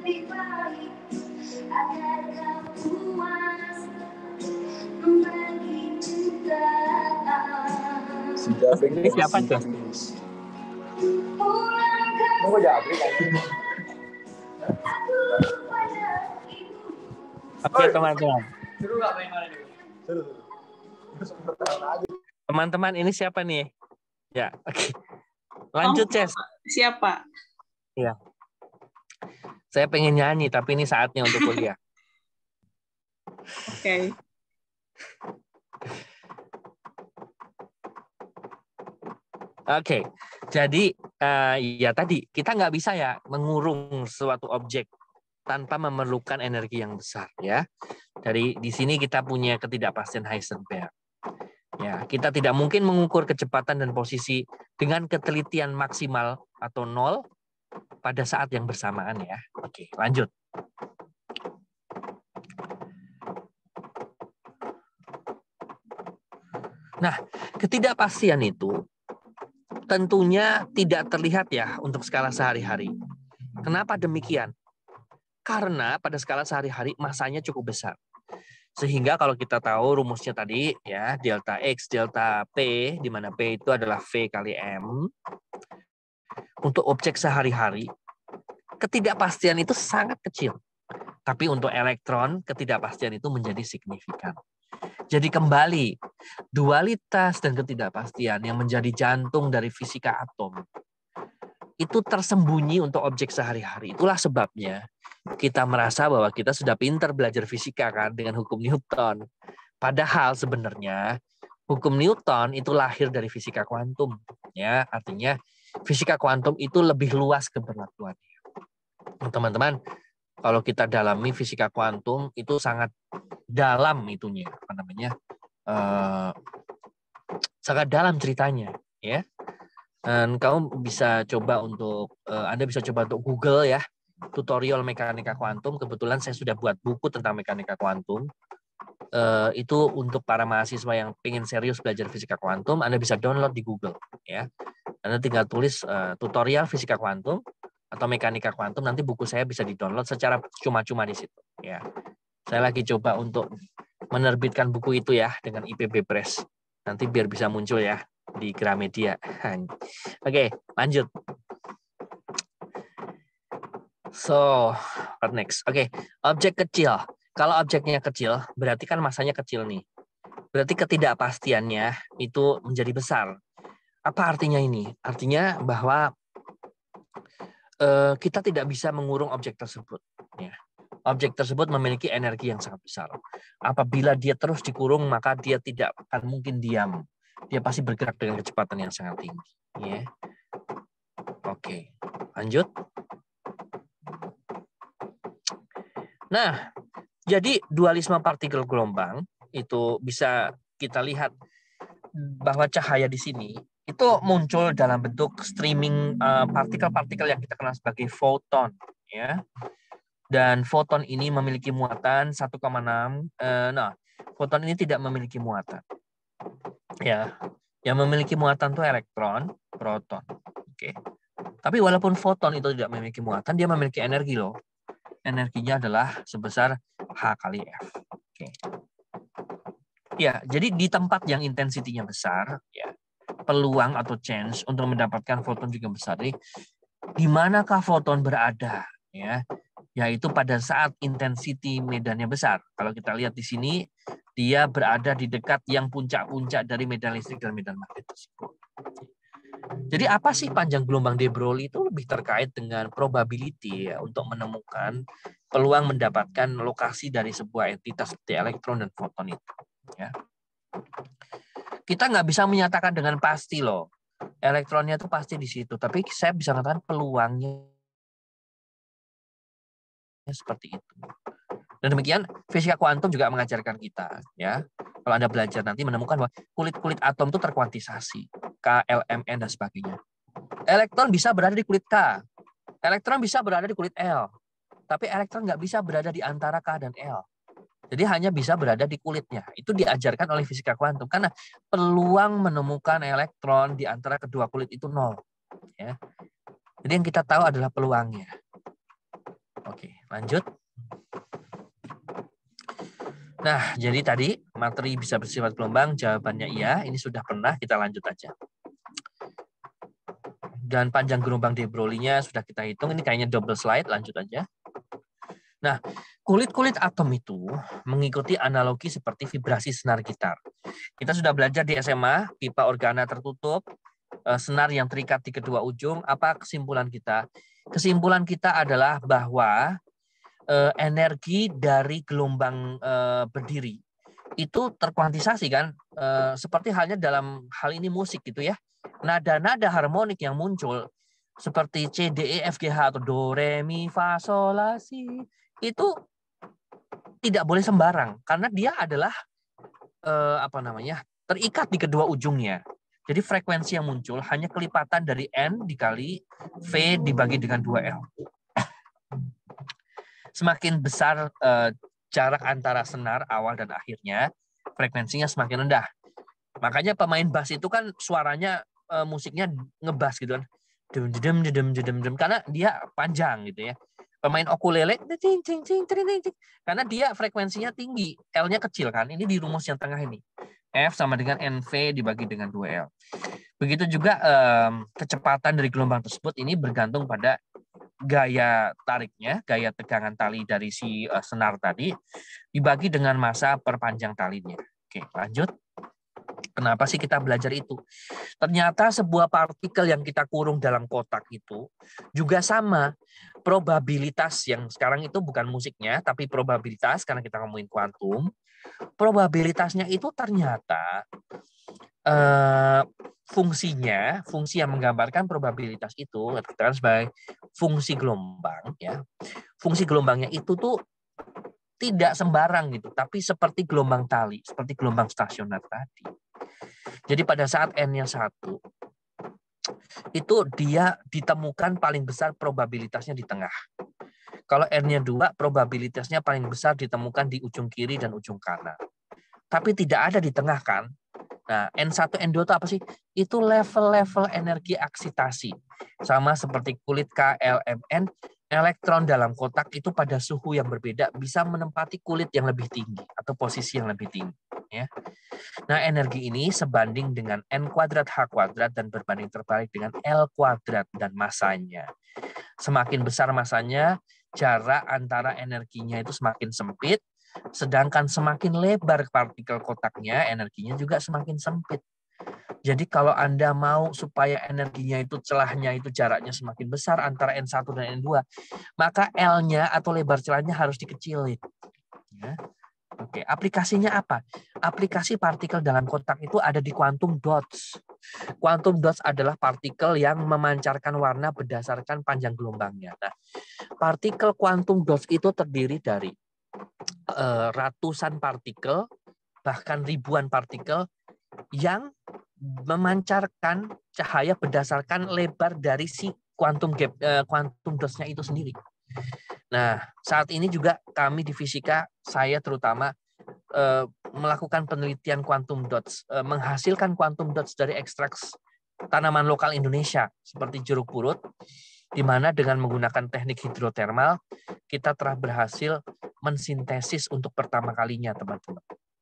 Speaker 1: Ini siapa tuh? Oke teman-teman. Teman-teman ini siapa nih? Ya, oke. Lanjut, Ces.
Speaker 2: Siapa?
Speaker 1: Iya. Saya pengen nyanyi, tapi ini saatnya untuk kuliah.
Speaker 2: Oke. Okay.
Speaker 1: Oke, okay. Jadi uh, ya tadi kita nggak bisa ya mengurung suatu objek tanpa memerlukan energi yang besar ya. Dari di sini kita punya ketidakpastian Heisenberg. Ya, kita tidak mungkin mengukur kecepatan dan posisi dengan ketelitian maksimal atau nol pada saat yang bersamaan ya. Oke, lanjut. Nah, ketidakpastian itu tentunya tidak terlihat ya untuk skala sehari-hari. Kenapa demikian? Karena pada skala sehari-hari masanya cukup besar. Sehingga kalau kita tahu rumusnya tadi ya, delta X, delta P, di mana P itu adalah V kali M. Untuk objek sehari-hari, ketidakpastian itu sangat kecil. Tapi untuk elektron, ketidakpastian itu menjadi signifikan. Jadi kembali, dualitas dan ketidakpastian yang menjadi jantung dari fisika atom itu tersembunyi untuk objek sehari-hari. Itulah sebabnya kita merasa bahwa kita sudah pintar belajar fisika kan dengan hukum Newton. Padahal sebenarnya hukum Newton itu lahir dari fisika kuantum. Ya, artinya fisika kuantum itu lebih luas keberlakuannya. Teman-teman, kalau kita dalami fisika kuantum itu sangat dalam itunya, apa namanya? Uh, sangat dalam ceritanya, ya. Dan kamu bisa coba untuk, uh, Anda bisa coba untuk Google ya, tutorial mekanika kuantum. Kebetulan saya sudah buat buku tentang mekanika kuantum. Uh, itu untuk para mahasiswa yang ingin serius belajar fisika kuantum, Anda bisa download di Google ya. Anda tinggal tulis uh, tutorial fisika kuantum atau mekanika kuantum, nanti buku saya bisa di-download secara cuma-cuma di situ ya. Saya lagi coba untuk menerbitkan buku itu ya dengan I P B Press. Nanti biar bisa muncul ya di Gramedia. Oke, lanjut. So, what next? Oke, objek kecil. Kalau objeknya kecil, berarti kan masanya kecil nih. Berarti ketidakpastiannya itu menjadi besar. Apa artinya ini? Artinya bahwa eh, kita tidak bisa mengurung objek tersebut. Ya. Objek tersebut memiliki energi yang sangat besar. Apabila dia terus dikurung, maka dia tidak akan mungkin diam. Dia pasti bergerak dengan kecepatan yang sangat tinggi. Ya. Oke, lanjut. Nah, jadi dualisme partikel gelombang itu bisa kita lihat bahwa cahaya di sini itu muncul dalam bentuk streaming uh, partikel-partikel yang kita kenal sebagai foton, ya. Dan foton ini memiliki muatan satu koma enam. Uh, nah, foton ini tidak memiliki muatan. Ya, yang memiliki muatan itu elektron, proton. Oke. Tapi walaupun foton itu tidak memiliki muatan, dia memiliki energi loh. Energinya adalah sebesar H kali F. Oke. Ya, jadi di tempat yang intensitinya besar, ya, peluang atau chance untuk mendapatkan foton juga besar. Jadi, di manakah foton berada? Ya, yaitu pada saat intensity medannya besar. Kalau kita lihat di sini, dia berada di dekat yang puncak-puncak dari medan listrik dan medan magnet tersebut. Jadi apa sih panjang gelombang de Broglie itu lebih terkait dengan probability ya, untuk menemukan peluang mendapatkan lokasi dari sebuah entitas seperti elektron dan foton itu. Ya. Kita nggak bisa menyatakan dengan pasti loh, elektronnya itu pasti di situ. Tapi saya bisa mengatakan peluangnya seperti itu. Dan demikian fisika kuantum juga mengajarkan kita, ya. Kalau Anda belajar nanti menemukan bahwa kulit-kulit atom itu terkuantisasi, K, L, M, N dan sebagainya. Elektron bisa berada di kulit K, elektron bisa berada di kulit L, tapi elektron nggak bisa berada di antara K dan L. Jadi hanya bisa berada di kulitnya. Itu diajarkan oleh fisika kuantum karena peluang menemukan elektron di antara kedua kulit itu nol. Ya. Jadi yang kita tahu adalah peluangnya. Oke, lanjut. Nah, jadi tadi materi bisa bersifat gelombang, jawabannya iya. Ini sudah pernah, kita lanjut aja. Dan panjang gelombang de Broglie-nya sudah kita hitung. Ini kayaknya double slide, lanjut aja. Nah, kulit-kulit atom itu mengikuti analogi seperti vibrasi senar gitar. Kita sudah belajar di S M A, pipa organa tertutup, senar yang terikat di kedua ujung. Apa kesimpulan kita? Kesimpulan kita adalah bahwa eh, energi dari gelombang eh, berdiri itu terkuantisasi kan, eh, seperti halnya dalam hal ini musik gitu ya. Nada-nada harmonik yang muncul seperti C, D, E, F, G, H atau Do, Re, Mi, Fa, Sol, La, Si itu tidak boleh sembarang karena dia adalah eh, apa namanya terikat di kedua ujungnya. Jadi frekuensi yang muncul hanya kelipatan dari N dikali V dibagi dengan dua L. Semakin besar eh, jarak antara senar awal dan akhirnya, frekuensinya semakin rendah. Makanya pemain bass itu kan suaranya eh, musiknya ngebas gitu kan. Dem dem dem dem dem karena dia panjang gitu ya. Pemain ukulele karena dia frekuensinya tinggi, L-nya kecil kan. Ini di rumus yang tengah ini. F sama dengan N V dibagi dengan dua L. Begitu juga eh, kecepatan dari gelombang tersebut ini bergantung pada gaya tariknya, gaya tegangan tali dari si uh, senar tadi dibagi dengan massa perpanjang talinya. Oke, lanjut. Kenapa sih kita belajar itu? Ternyata sebuah partikel yang kita kurung dalam kotak itu juga sama. Probabilitas yang sekarang itu bukan musiknya, tapi probabilitas karena kita ngomongin kuantum. Probabilitasnya itu ternyata Uh, fungsinya, fungsi yang menggambarkan probabilitas itu kita sebagai fungsi gelombang ya. Fungsi gelombangnya itu tuh tidak sembarang gitu, tapi seperti gelombang tali, seperti gelombang stasioner tadi. Jadi pada saat N-nya satu itu dia ditemukan paling besar probabilitasnya di tengah. Kalau N-nya dua, probabilitasnya paling besar ditemukan di ujung kiri dan ujung kanan. Tapi tidak ada di tengah kan? Nah, N satu, N dua itu apa sih? Itu level-level energi aksitasi. Sama seperti kulit K, L, M, N, elektron dalam kotak itu pada suhu yang berbeda bisa menempati kulit yang lebih tinggi atau posisi yang lebih tinggi. Ya. Nah, energi ini sebanding dengan N kuadrat H kuadrat dan berbanding terbalik dengan L kuadrat dan masanya. Semakin besar masanya, jarak antara energinya itu semakin sempit. Sedangkan semakin lebar partikel kotaknya, energinya juga semakin sempit. Jadi kalau Anda mau supaya energinya itu celahnya itu jaraknya semakin besar antara N satu dan N dua, maka L-nya atau lebar celahnya harus dikecilin. Ya. Oke, aplikasinya apa? Aplikasi partikel dalam kotak itu ada di quantum dots. Quantum dots adalah partikel yang memancarkan warna berdasarkan panjang gelombangnya. Nah, partikel quantum dots itu terdiri dari ratusan partikel, bahkan ribuan partikel yang memancarkan cahaya berdasarkan lebar dari si quantum gap, eh, quantum dots-nya itu sendiri. Nah, saat ini juga kami di fisika, saya terutama eh, melakukan penelitian quantum dots, eh, menghasilkan quantum dots dari ekstrak tanaman lokal Indonesia seperti jeruk purut, di mana dengan menggunakan teknik hidrotermal kita telah berhasil mensintesis untuk pertama kalinya, teman-teman.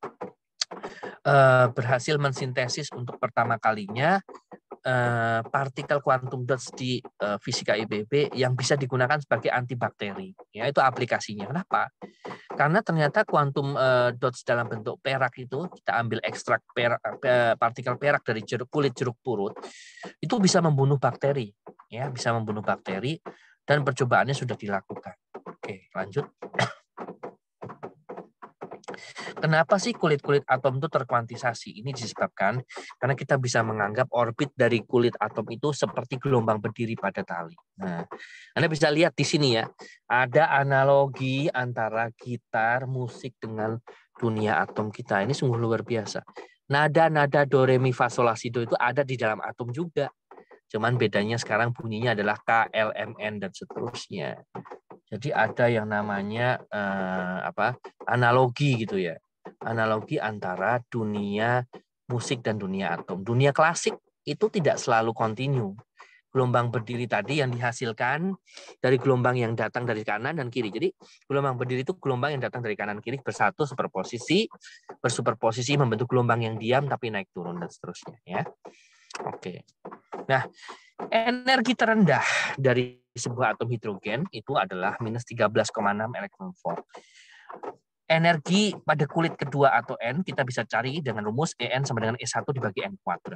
Speaker 1: Uh, berhasil mensintesis untuk pertama kalinya uh, partikel quantum dots di uh, fisika I B B yang bisa digunakan sebagai antibakteri. Ya, itu aplikasinya. Kenapa? Karena ternyata quantum uh, dots dalam bentuk perak itu, kita ambil ekstrak perak, uh, partikel perak dari jeruk, kulit jeruk purut, itu bisa membunuh bakteri. Ya, bisa membunuh bakteri dan percobaannya sudah dilakukan. Oke, lanjut. Kenapa sih kulit-kulit atom itu terkuantisasi? Ini disebabkan karena kita bisa menganggap orbit dari kulit atom itu seperti gelombang berdiri pada tali. Nah, Anda bisa lihat di sini ya, ada analogi antara gitar musik dengan dunia atom kita. Ini sungguh luar biasa. Nada-nada do, re, mi, fa, sol, la, si, do itu ada di dalam atom juga. Cuman bedanya sekarang bunyinya adalah K, L, M, N, dan seterusnya. Jadi ada yang namanya eh, apa analogi gitu ya. Analogi antara dunia musik dan dunia atom. Dunia klasik itu tidak selalu kontinu. Gelombang berdiri tadi yang dihasilkan dari gelombang yang datang dari kanan dan kiri. Jadi gelombang berdiri itu gelombang yang datang dari kanan kiri bersatu superposisi, bersuperposisi membentuk gelombang yang diam tapi naik turun dan seterusnya ya. Oke. Nah, energi terendah dari sebuah atom hidrogen itu adalah minus tiga belas koma enam elektron volt. Energi pada kulit kedua atau N kita bisa cari dengan rumus E N sama dengan E satu dibagi N kuadrat.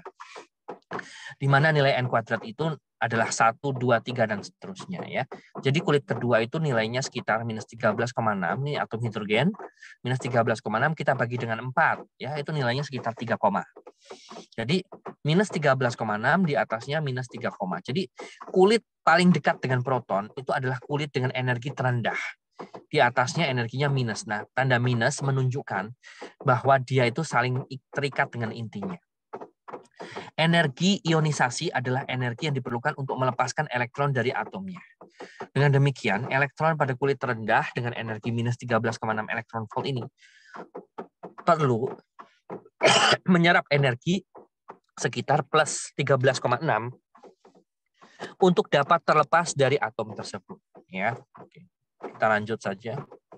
Speaker 1: Di mana nilai N kuadrat itu adalah satu, dua, tiga, dan seterusnya. Ya. Jadi kulit kedua itu nilainya sekitar minus tiga belas koma enam, ini atom hidrogen. Minus tiga belas koma enam kita bagi dengan empat, ya itu nilainya sekitar tiga, jadi minus tiga belas koma enam di atasnya minus tiga, jadi kulit paling dekat dengan proton itu adalah kulit dengan energi terendah. Di atasnya energinya minus. Nah, tanda minus menunjukkan bahwa dia itu saling terikat dengan intinya. Energi ionisasi adalah energi yang diperlukan untuk melepaskan elektron dari atomnya. Dengan demikian, elektron pada kulit terendah dengan energi minus tiga belas koma enam elektron volt ini perlu menyerap energi sekitar plus tiga belas koma enam untuk dapat terlepas dari atom tersebut. Ya, oke. Kita lanjut saja.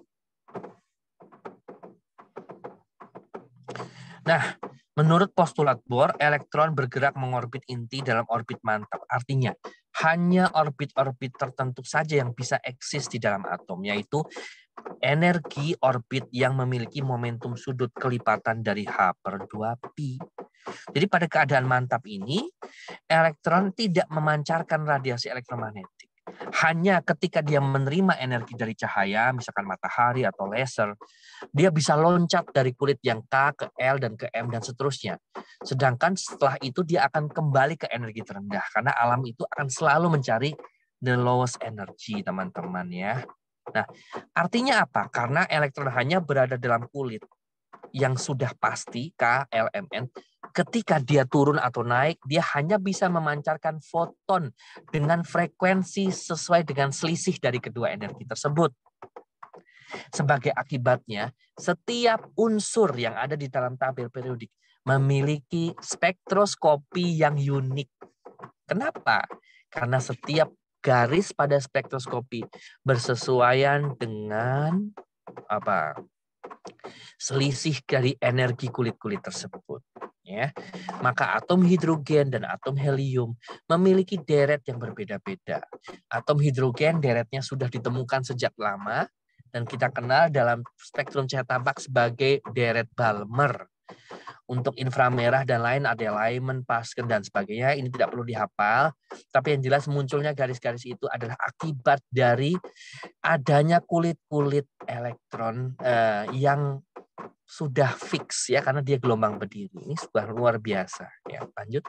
Speaker 1: Nah, menurut postulat Bohr, elektron bergerak mengorbit inti dalam orbit mantap. Artinya, hanya orbit-orbit tertentu saja yang bisa eksis di dalam atom, yaitu energi orbit yang memiliki momentum sudut kelipatan dari H per dua pi. Jadi pada keadaan mantap ini, elektron tidak memancarkan radiasi elektromagnetik. Hanya ketika dia menerima energi dari cahaya, misalkan matahari atau laser, dia bisa loncat dari kulit yang K ke L dan ke M dan seterusnya. Sedangkan setelah itu dia akan kembali ke energi terendah. Karena alam itu akan selalu mencari the lowest energy, teman-teman ya. Nah, artinya apa? Karena elektron hanya berada dalam kulit yang sudah pasti K, L, M, N, ketika dia turun atau naik, dia hanya bisa memancarkan foton dengan frekuensi sesuai dengan selisih dari kedua energi tersebut. Sebagai akibatnya, setiap unsur yang ada di dalam tabel periodik memiliki spektroskopi yang unik. Kenapa? Karena setiap garis pada spektroskopi bersesuaian dengan apa? Selisih dari energi kulit-kulit tersebut. Ya, maka atom hidrogen dan atom helium memiliki deret yang berbeda-beda. Atom hidrogen deretnya sudah ditemukan sejak lama dan kita kenal dalam spektrum cahaya tabak sebagai deret Balmer. Untuk inframerah dan lain ada Lyman, Paschen dan sebagainya. Ini tidak perlu dihafal, tapi yang jelas munculnya garis-garis itu adalah akibat dari adanya kulit-kulit elektron eh, yang sudah fix ya karena dia gelombang berdiri. Ini sudah luar biasa ya. Lanjut.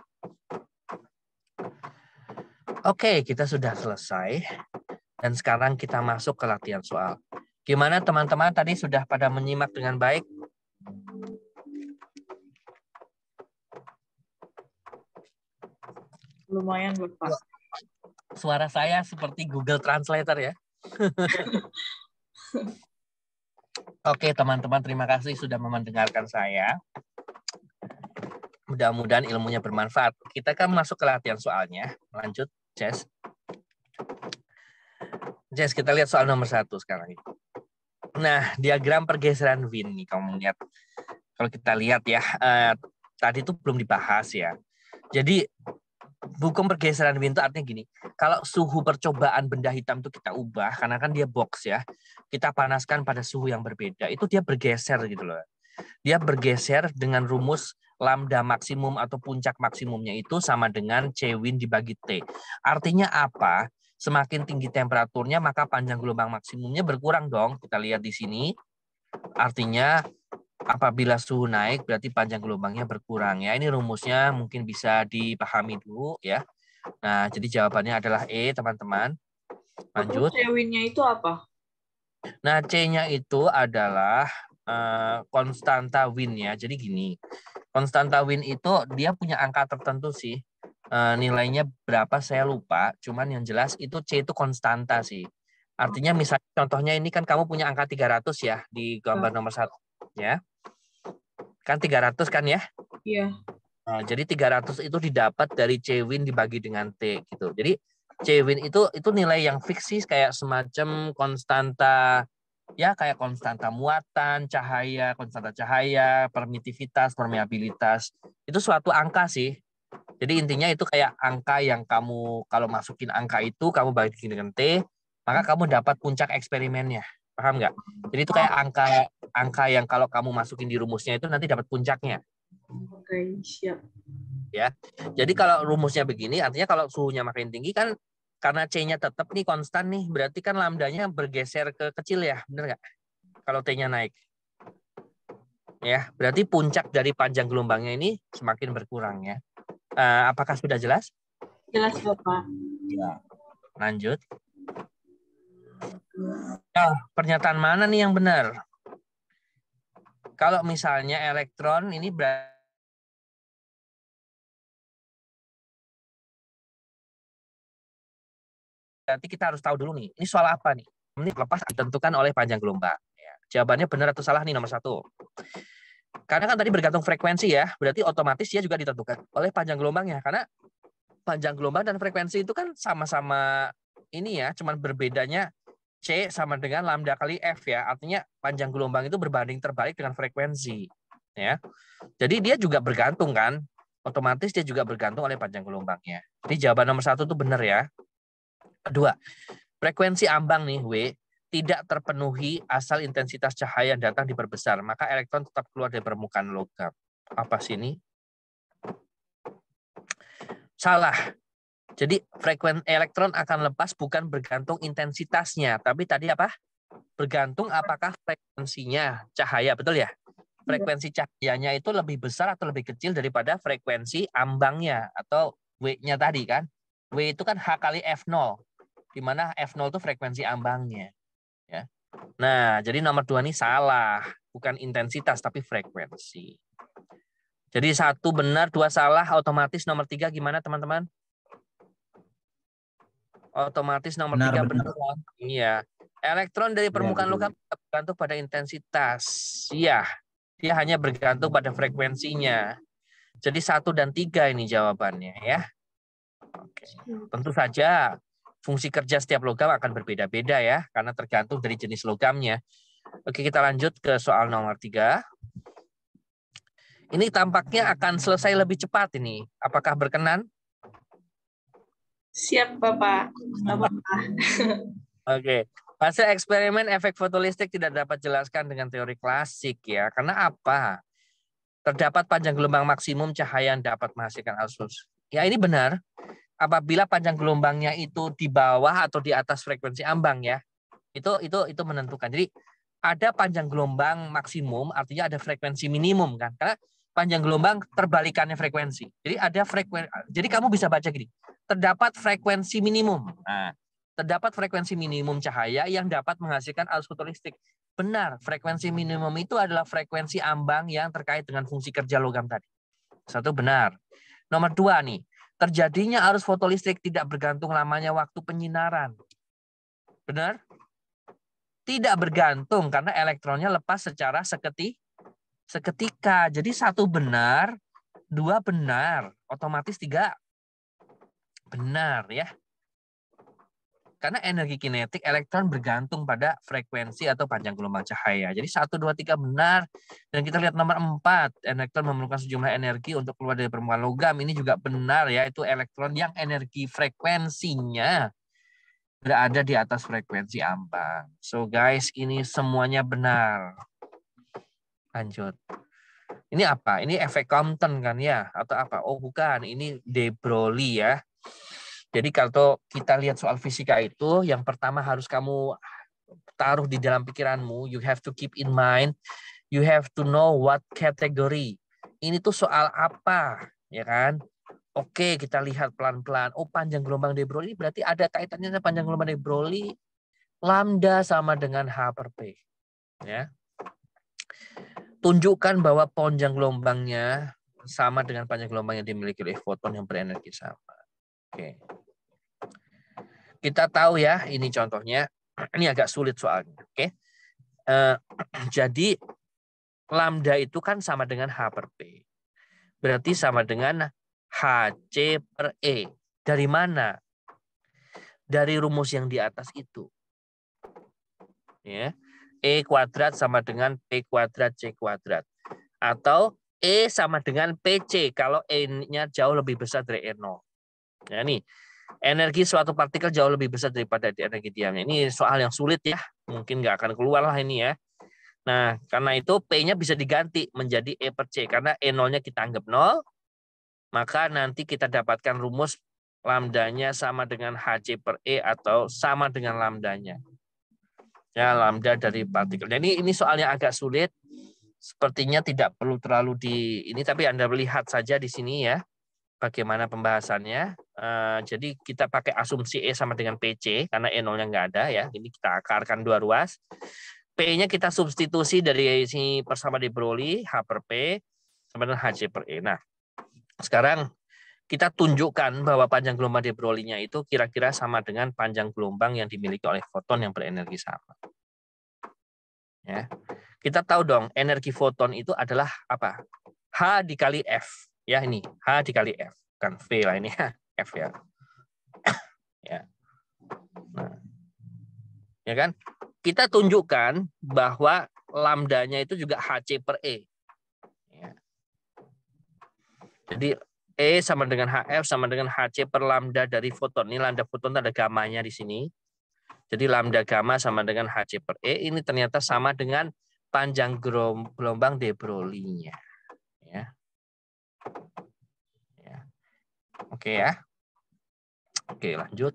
Speaker 1: Oke, kita sudah selesai dan sekarang kita masuk ke latihan soal. Gimana teman-teman tadi sudah pada menyimak dengan baik?
Speaker 2: lumayan Bapak.
Speaker 1: Suara saya seperti Google Translator ya. Oke teman-teman, terima kasih sudah mendengarkan saya. Mudah-mudahan ilmunya bermanfaat. Kita kan masuk ke latihan soalnya. Lanjut, Jess. Jess, kita lihat soal nomor satu sekarang. Nah, diagram pergeseran Wien nih, kamu lihat. Kalau kita lihat ya, eh, tadi itu belum dibahas ya. Jadi, hukum pergeseran Wien itu artinya gini. Kalau suhu percobaan benda hitam itu kita ubah, karena kan dia box ya. Kita panaskan pada suhu yang berbeda. Itu dia bergeser gitu loh. Dia bergeser dengan rumus lambda maksimum atau puncak maksimumnya itu sama dengan C Win dibagi T. Artinya apa? Semakin tinggi temperaturnya maka panjang gelombang maksimumnya berkurang dong. Kita lihat di sini. Artinya apabila suhu naik berarti panjang gelombangnya berkurang ya. Ini rumusnya mungkin bisa dipahami dulu ya. Nah, jadi jawabannya adalah E, teman-teman. Lanjut.
Speaker 2: C Win-nya itu apa?
Speaker 1: Nah, C-nya itu adalah uh, konstanta Wien ya. Jadi gini. Konstanta Wien itu dia punya angka tertentu sih. Uh, nilainya berapa saya lupa. Cuman yang jelas itu C itu konstanta sih. Artinya misalnya contohnya ini kan kamu punya angka tiga ratus ya di gambar nomor satu ya. Kan tiga ratus kan ya?
Speaker 2: Iya.
Speaker 1: Nah, jadi tiga ratus itu didapat dari C Win dibagi dengan T gitu. Jadi C Win itu itu nilai yang fix sih, kayak semacam konstanta ya, kayak konstanta muatan, cahaya, konstanta cahaya, permitivitas, permeabilitas. Itu suatu angka sih. Jadi intinya itu kayak angka yang kamu kalau masukin angka itu kamu bagi dengan T, maka kamu dapat puncak eksperimennya. Paham nggak? Jadi itu kayak angka angka yang kalau kamu masukin di rumusnya itu nanti dapat puncaknya.
Speaker 2: Oke, siap.
Speaker 1: Ya. Jadi kalau rumusnya begini, artinya kalau suhunya makin tinggi kan karena C-nya tetap nih konstan nih, berarti kan lambdanya bergeser ke kecil ya, benar nggak? Kalau T-nya naik. Ya, berarti puncak dari panjang gelombangnya ini semakin berkurang ya. Uh, apakah sudah jelas?
Speaker 2: Jelas, Bapak.
Speaker 1: Ya. Lanjut. Nah, pernyataan mana nih yang benar? Kalau misalnya elektron ini berarti Berarti kita harus tahu dulu nih, ini soal apa nih? Ini lepas ditentukan oleh panjang gelombang. Ya, jawabannya benar atau salah nih nomor satu. Karena kan tadi bergantung frekuensi ya, berarti otomatis dia juga ditentukan oleh panjang gelombangnya. Karena panjang gelombang dan frekuensi itu kan sama-sama ini ya, cuman berbedanya C sama dengan lambda kali F ya. Artinya panjang gelombang itu berbanding terbalik dengan frekuensi. Ya, jadi dia juga bergantung kan, otomatis dia juga bergantung oleh panjang gelombangnya. Jadi jawaban nomor satu itu benar ya. Kedua, frekuensi ambang nih W tidak terpenuhi asal intensitas cahaya yang datang diperbesar, maka elektron tetap keluar dari permukaan logam. Apa sih ini? Salah. Jadi frekuensi elektron akan lepas bukan bergantung intensitasnya, tapi tadi apa? Bergantung apakah frekuensinya cahaya, betul ya? Frekuensi cahayanya itu lebih besar atau lebih kecil daripada frekuensi ambangnya atau W-nya tadi kan? W itu kan H kali F nol. Di mana F nol itu frekuensi ambangnya. Ya. Nah, jadi nomor dua ini salah. Bukan intensitas, tapi frekuensi. Jadi satu benar, dua salah, otomatis nomor tiga gimana teman-teman? Otomatis nomor benar, tiga benar. benar. Iya. Elektron dari permukaan logam bergantung pada intensitas. Iya. Dia hanya bergantung pada frekuensinya. Jadi satu dan tiga ini jawabannya ya. Oke. Tentu saja fungsi kerja setiap logam akan berbeda-beda ya, karena tergantung dari jenis logamnya. Oke, kita lanjut ke soal nomor tiga. Ini tampaknya akan selesai lebih cepat ini. Apakah berkenan?
Speaker 2: Siap, Bapak. Bapak.
Speaker 1: Oke. Hasil eksperimen efek fotolistrik tidak dapat jelaskan dengan teori klasik ya. Karena apa? Terdapat panjang gelombang maksimum cahaya yang dapat menghasilkan arus. Ya, ini benar. Apabila panjang gelombangnya itu di bawah atau di atas frekuensi ambang ya, itu itu itu menentukan. Jadi ada panjang gelombang maksimum, artinya ada frekuensi minimum kan? Karena panjang gelombang terbalikannya frekuensi. Jadi ada frekuensi. Jadi kamu bisa baca gini, terdapat frekuensi minimum. Nah, terdapat frekuensi minimum cahaya yang dapat menghasilkan arus fotolistrik. Benar, frekuensi minimum itu adalah frekuensi ambang yang terkait dengan fungsi kerja logam tadi. Satu benar. Nomor dua nih. Terjadinya arus fotolistrik tidak bergantung lamanya waktu penyinaran. Benar? Tidak bergantung karena elektronnya lepas secara seketi, seketika. Jadi satu benar, dua benar, otomatis tiga benar ya. Karena energi kinetik elektron bergantung pada frekuensi atau panjang gelombang cahaya. Jadi satu, dua, tiga benar. Dan kita lihat nomor empat. Elektron memerlukan sejumlah energi untuk keluar dari permukaan logam. Ini juga benar ya. Itu elektron yang energi frekuensinya berada di atas frekuensi ambang. So guys, ini semuanya benar. Lanjut. Ini apa? Ini efek Compton kan ya? Atau apa? Oh bukan. Ini de Broglie ya. Jadi kalau kita lihat soal fisika itu, yang pertama harus kamu taruh di dalam pikiranmu, you have to keep in mind, you have to know what category. Ini tuh soal apa, ya kan? Oke, kita lihat pelan-pelan. Oh, panjang gelombang de Broglie berarti ada kaitannya dengan panjang gelombang de Broglie. Lambda sama dengan H per P. Ya. Tunjukkan bahwa panjang gelombangnya sama dengan panjang gelombang yang dimiliki oleh foton yang berenergi sama. Oke. Kita tahu ya, ini contohnya. Ini agak sulit soalnya. Oke. Uh, jadi lambda itu kan sama dengan H per P. Berarti sama dengan H C per E. Dari mana? Dari rumus yang di atas itu. Ya. E kuadrat sama dengan P kuadrat C kuadrat. Atau E sama dengan P C kalau E-nya jauh lebih besar dari E nol. Ya, nih. Energi suatu partikel jauh lebih besar daripada energi diamnya. Ini soal yang sulit ya. Mungkin nggak akan keluar lah ini ya. Nah, karena itu P-nya bisa diganti menjadi E per C. Karena E nol-nya kita anggap nol. Maka nanti kita dapatkan rumus lambdanya sama dengan H C per E atau sama dengan lambdanya. Ya, lambda dari partikel. Jadi ini soalnya agak sulit. Sepertinya tidak perlu terlalu di ini. Tapi Anda melihat saja di sini ya. Bagaimana pembahasannya. Uh, jadi kita pakai asumsi E sama dengan P C karena E nol-nya nggak ada ya. Ini kita akarkan dua ruas. P-nya kita substitusi dari sini persamaan de Broglie H per P sama dengan H C per E. Nah, sekarang kita tunjukkan bahwa panjang gelombang de Broglie-nya itu kira-kira sama dengan panjang gelombang yang dimiliki oleh foton yang berenergi sama. Ya. Kita tahu dong energi foton itu adalah apa? H dikali F. Ya ini H dikali F, bukan V lah ini F ya. Ya. Nah. Ya kan? Kita tunjukkan bahwa lambdanya itu juga H C per E. Ya. Jadi E sama dengan H F sama dengan H C per lambda dari foton. Ini lambda foton ada gamanya di sini. Jadi lambda gamma sama dengan H C per E. Ini ternyata sama dengan panjang gelombang de Broglie-nya. Ya. Oke ya. Oke, lanjut.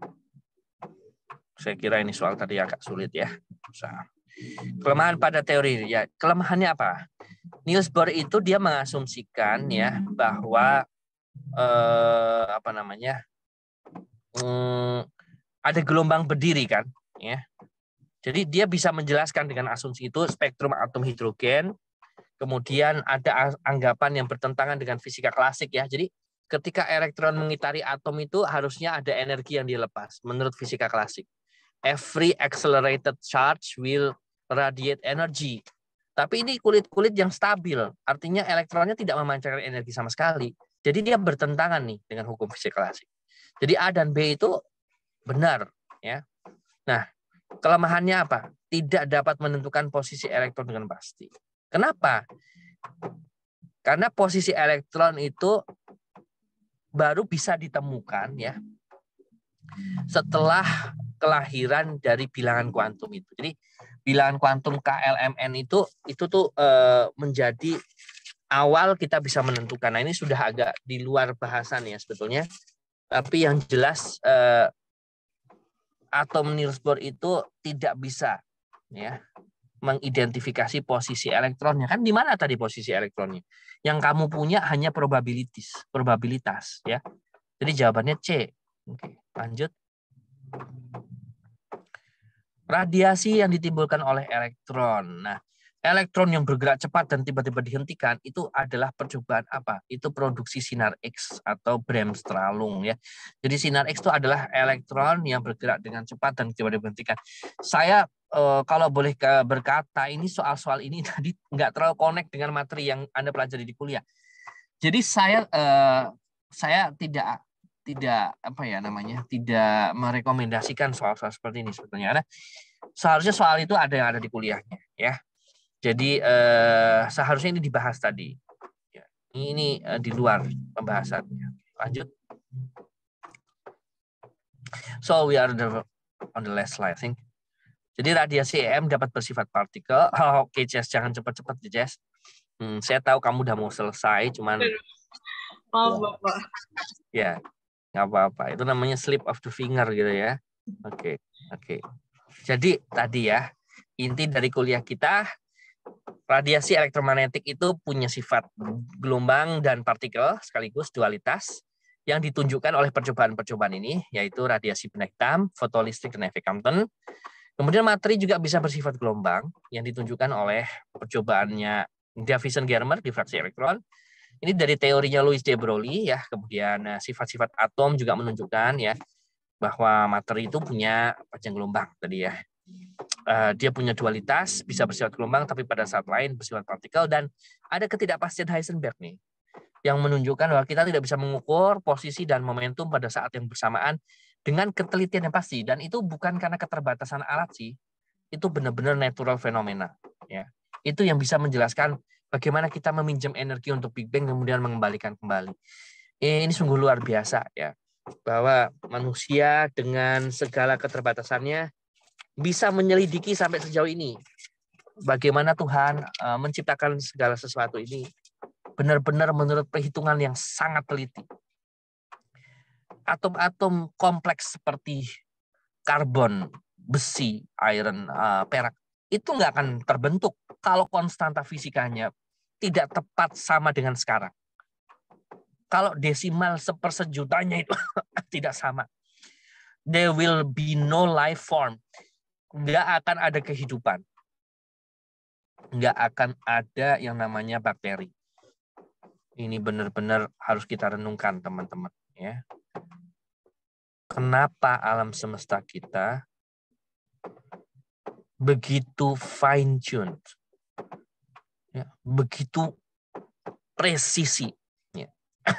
Speaker 1: Saya kira ini soal tadi agak sulit ya. Kelemahan pada teori ya. Kelemahannya apa? Niels Bohr itu dia mengasumsikan ya bahwa eh, apa namanya? Hmm, ada gelombang berdiri kan, ya. Jadi dia bisa menjelaskan dengan asumsi itu spektrum atom hidrogen. Kemudian ada anggapan yang bertentangan dengan fisika klasik ya. Jadi ketika elektron mengitari atom itu harusnya ada energi yang dilepas menurut fisika klasik. Every accelerated charge will radiate energy. Tapi ini kulit-kulit yang stabil, artinya elektronnya tidak memancarkan energi sama sekali. Jadi dia bertentangan nih dengan hukum fisika klasik. Jadi A dan B itu benar ya. Nah, kelemahannya apa? Tidak dapat menentukan posisi elektron dengan pasti. Kenapa? Karena posisi elektron itu baru bisa ditemukan ya setelah kelahiran dari bilangan kuantum itu. Jadi bilangan kuantum K L M N itu itu tuh e, menjadi awal kita bisa menentukan. Nah, ini sudah agak di luar bahasan ya sebetulnya. Tapi yang jelas e, atom Niels Bohr itu tidak bisa ya mengidentifikasi posisi elektronnya. Kan di mana tadi posisi elektronnya? Yang kamu punya hanya probabilitas, probabilitas ya. Jadi jawabannya C. Oke, lanjut. Radiasi yang ditimbulkan oleh elektron. Nah, elektron yang bergerak cepat dan tiba-tiba dihentikan itu adalah percobaan apa? Itu produksi sinar X atau Bremsstrahlung ya. Jadi sinar X itu adalah elektron yang bergerak dengan cepat dan tiba-tiba dihentikan. Saya eh, kalau boleh berkata, ini soal-soal ini tadi nggak terlalu connect dengan materi yang Anda pelajari di kuliah. Jadi saya eh, saya tidak tidak apa ya namanya tidak merekomendasikan soal-soal seperti ini sebetulnya. Karena seharusnya soal itu ada yang ada di kuliahnya ya. Jadi eh, seharusnya ini dibahas tadi. Ya, ini eh, di luar pembahasannya. Lanjut. So we are the, on the last slide, I think. Jadi radiasi E M dapat bersifat partikel. Oh, oke, okay, Jess, jangan cepat-cepat, Jess. Hmm, saya tahu kamu udah mau selesai, cuman.
Speaker 2: Maaf, Bapak.
Speaker 1: Ya, nggak apa-apa. Itu namanya slip of the finger gitu ya. Oke, okay, oke. Okay. Jadi tadi ya inti dari kuliah kita. Radiasi elektromagnetik itu punya sifat gelombang dan partikel sekaligus dualitas yang ditunjukkan oleh percobaan-percobaan ini, yaitu radiasi benda hitam, fotolistrik, dan efek Compton. Kemudian materi juga bisa bersifat gelombang yang ditunjukkan oleh percobaannya Davison-Germer, difraksi elektron. Ini dari teorinya Louis de Broglie ya. Kemudian sifat-sifat atom juga menunjukkan ya bahwa materi itu punya panjang gelombang tadi ya. Uh, dia punya dualitas, bisa bersifat gelombang, tapi pada saat lain bersifat partikel, dan ada ketidakpastian Heisenberg nih, yang menunjukkan bahwa kita tidak bisa mengukur posisi dan momentum pada saat yang bersamaan dengan ketelitian yang pasti, dan itu bukan karena keterbatasan alat sih, itu benar-benar natural fenomena. Ya, itu yang bisa menjelaskan bagaimana kita meminjam energi untuk Big Bang kemudian mengembalikan kembali. Ini sungguh luar biasa ya, bahwa manusia dengan segala keterbatasannya bisa menyelidiki sampai sejauh ini bagaimana Tuhan uh, menciptakan segala sesuatu ini benar-benar menurut perhitungan yang sangat teliti. Atom-atom kompleks seperti karbon, besi, iron, uh, perak itu nggak akan terbentuk kalau konstanta fisikanya tidak tepat sama dengan sekarang. Kalau desimal sepersejutanya itu tidak sama, there will be no life form. Nggak akan ada kehidupan. Nggak akan ada yang namanya bakteri. Ini benar-benar harus kita renungkan, teman-teman. Ya. Kenapa alam semesta kita begitu fine-tuned? Ya, begitu presisi. Ya.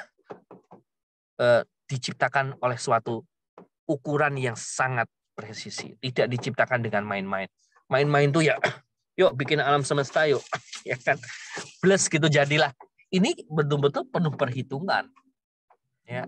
Speaker 1: E, diciptakan oleh suatu ukuran yang sangat presisi, tidak diciptakan dengan main-main. Main-main tuh ya, yuk bikin alam semesta yuk, ya kan, plus gitu jadilah. Ini betul-betul penuh perhitungan, ya.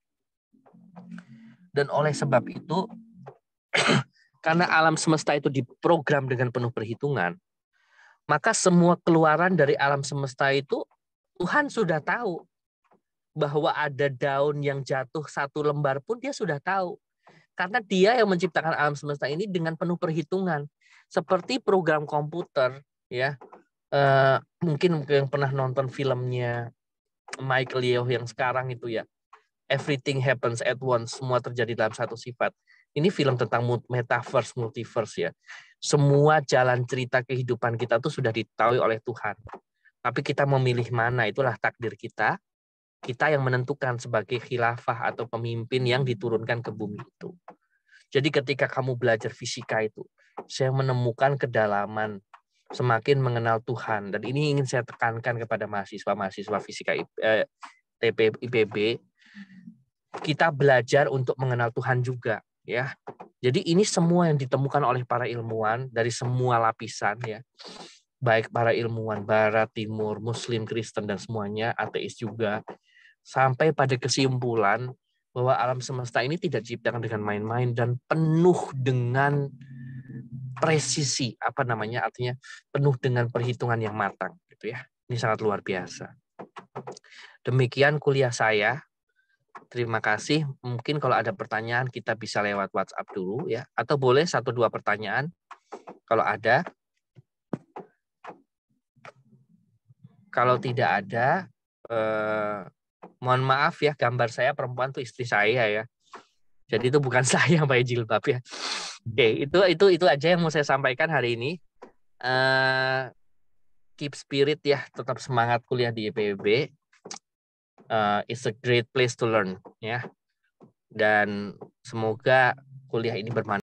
Speaker 1: Dan oleh sebab itu, karena alam semesta itu diprogram dengan penuh perhitungan, maka semua keluaran dari alam semesta itu Tuhan sudah tahu. Bahwa ada daun yang jatuh satu lembar pun dia sudah tahu. Karena dia yang menciptakan alam semesta ini dengan penuh perhitungan, seperti program komputer, ya. Uh, mungkin yang pernah nonton filmnya Michael Yeoh yang sekarang itu ya, Everything Happens at Once, semua terjadi dalam satu sifat. Ini film tentang metaverse, multiverse ya. Semua jalan cerita kehidupan kita tuh sudah diketahui oleh Tuhan. Tapi kita memilih mana, itulah takdir kita. Kita yang menentukan sebagai khilafah atau pemimpin yang diturunkan ke bumi itu. Jadi ketika kamu belajar fisika itu, saya menemukan kedalaman, semakin mengenal Tuhan. Dan ini ingin saya tekankan kepada mahasiswa-mahasiswa fisika eh, T P I P B. Kita belajar untuk mengenal Tuhan juga, ya. Jadi ini semua yang ditemukan oleh para ilmuwan dari semua lapisan, ya. Baik para ilmuwan Barat, Timur, Muslim, Kristen, dan semuanya, ateis juga. Sampai pada kesimpulan bahwa alam semesta ini tidak diciptakan dengan main-main dan penuh dengan presisi, apa namanya, artinya penuh dengan perhitungan yang matang, gitu ya. Ini sangat luar biasa. Demikian kuliah saya. Terima kasih. Mungkin kalau ada pertanyaan kita bisa lewat WhatsApp dulu ya, atau boleh satu dua pertanyaan kalau ada. Kalau tidak ada, eh, mohon maaf ya, gambar saya perempuan tuh istri saya ya. Jadi itu bukan saya yang pakai jilbab ya. Oke, itu itu itu aja yang mau saya sampaikan hari ini. Uh, keep spirit ya, tetap semangat kuliah di I P B. Uh, it's a great place to learn ya. Dan semoga kuliah ini bermanfaat.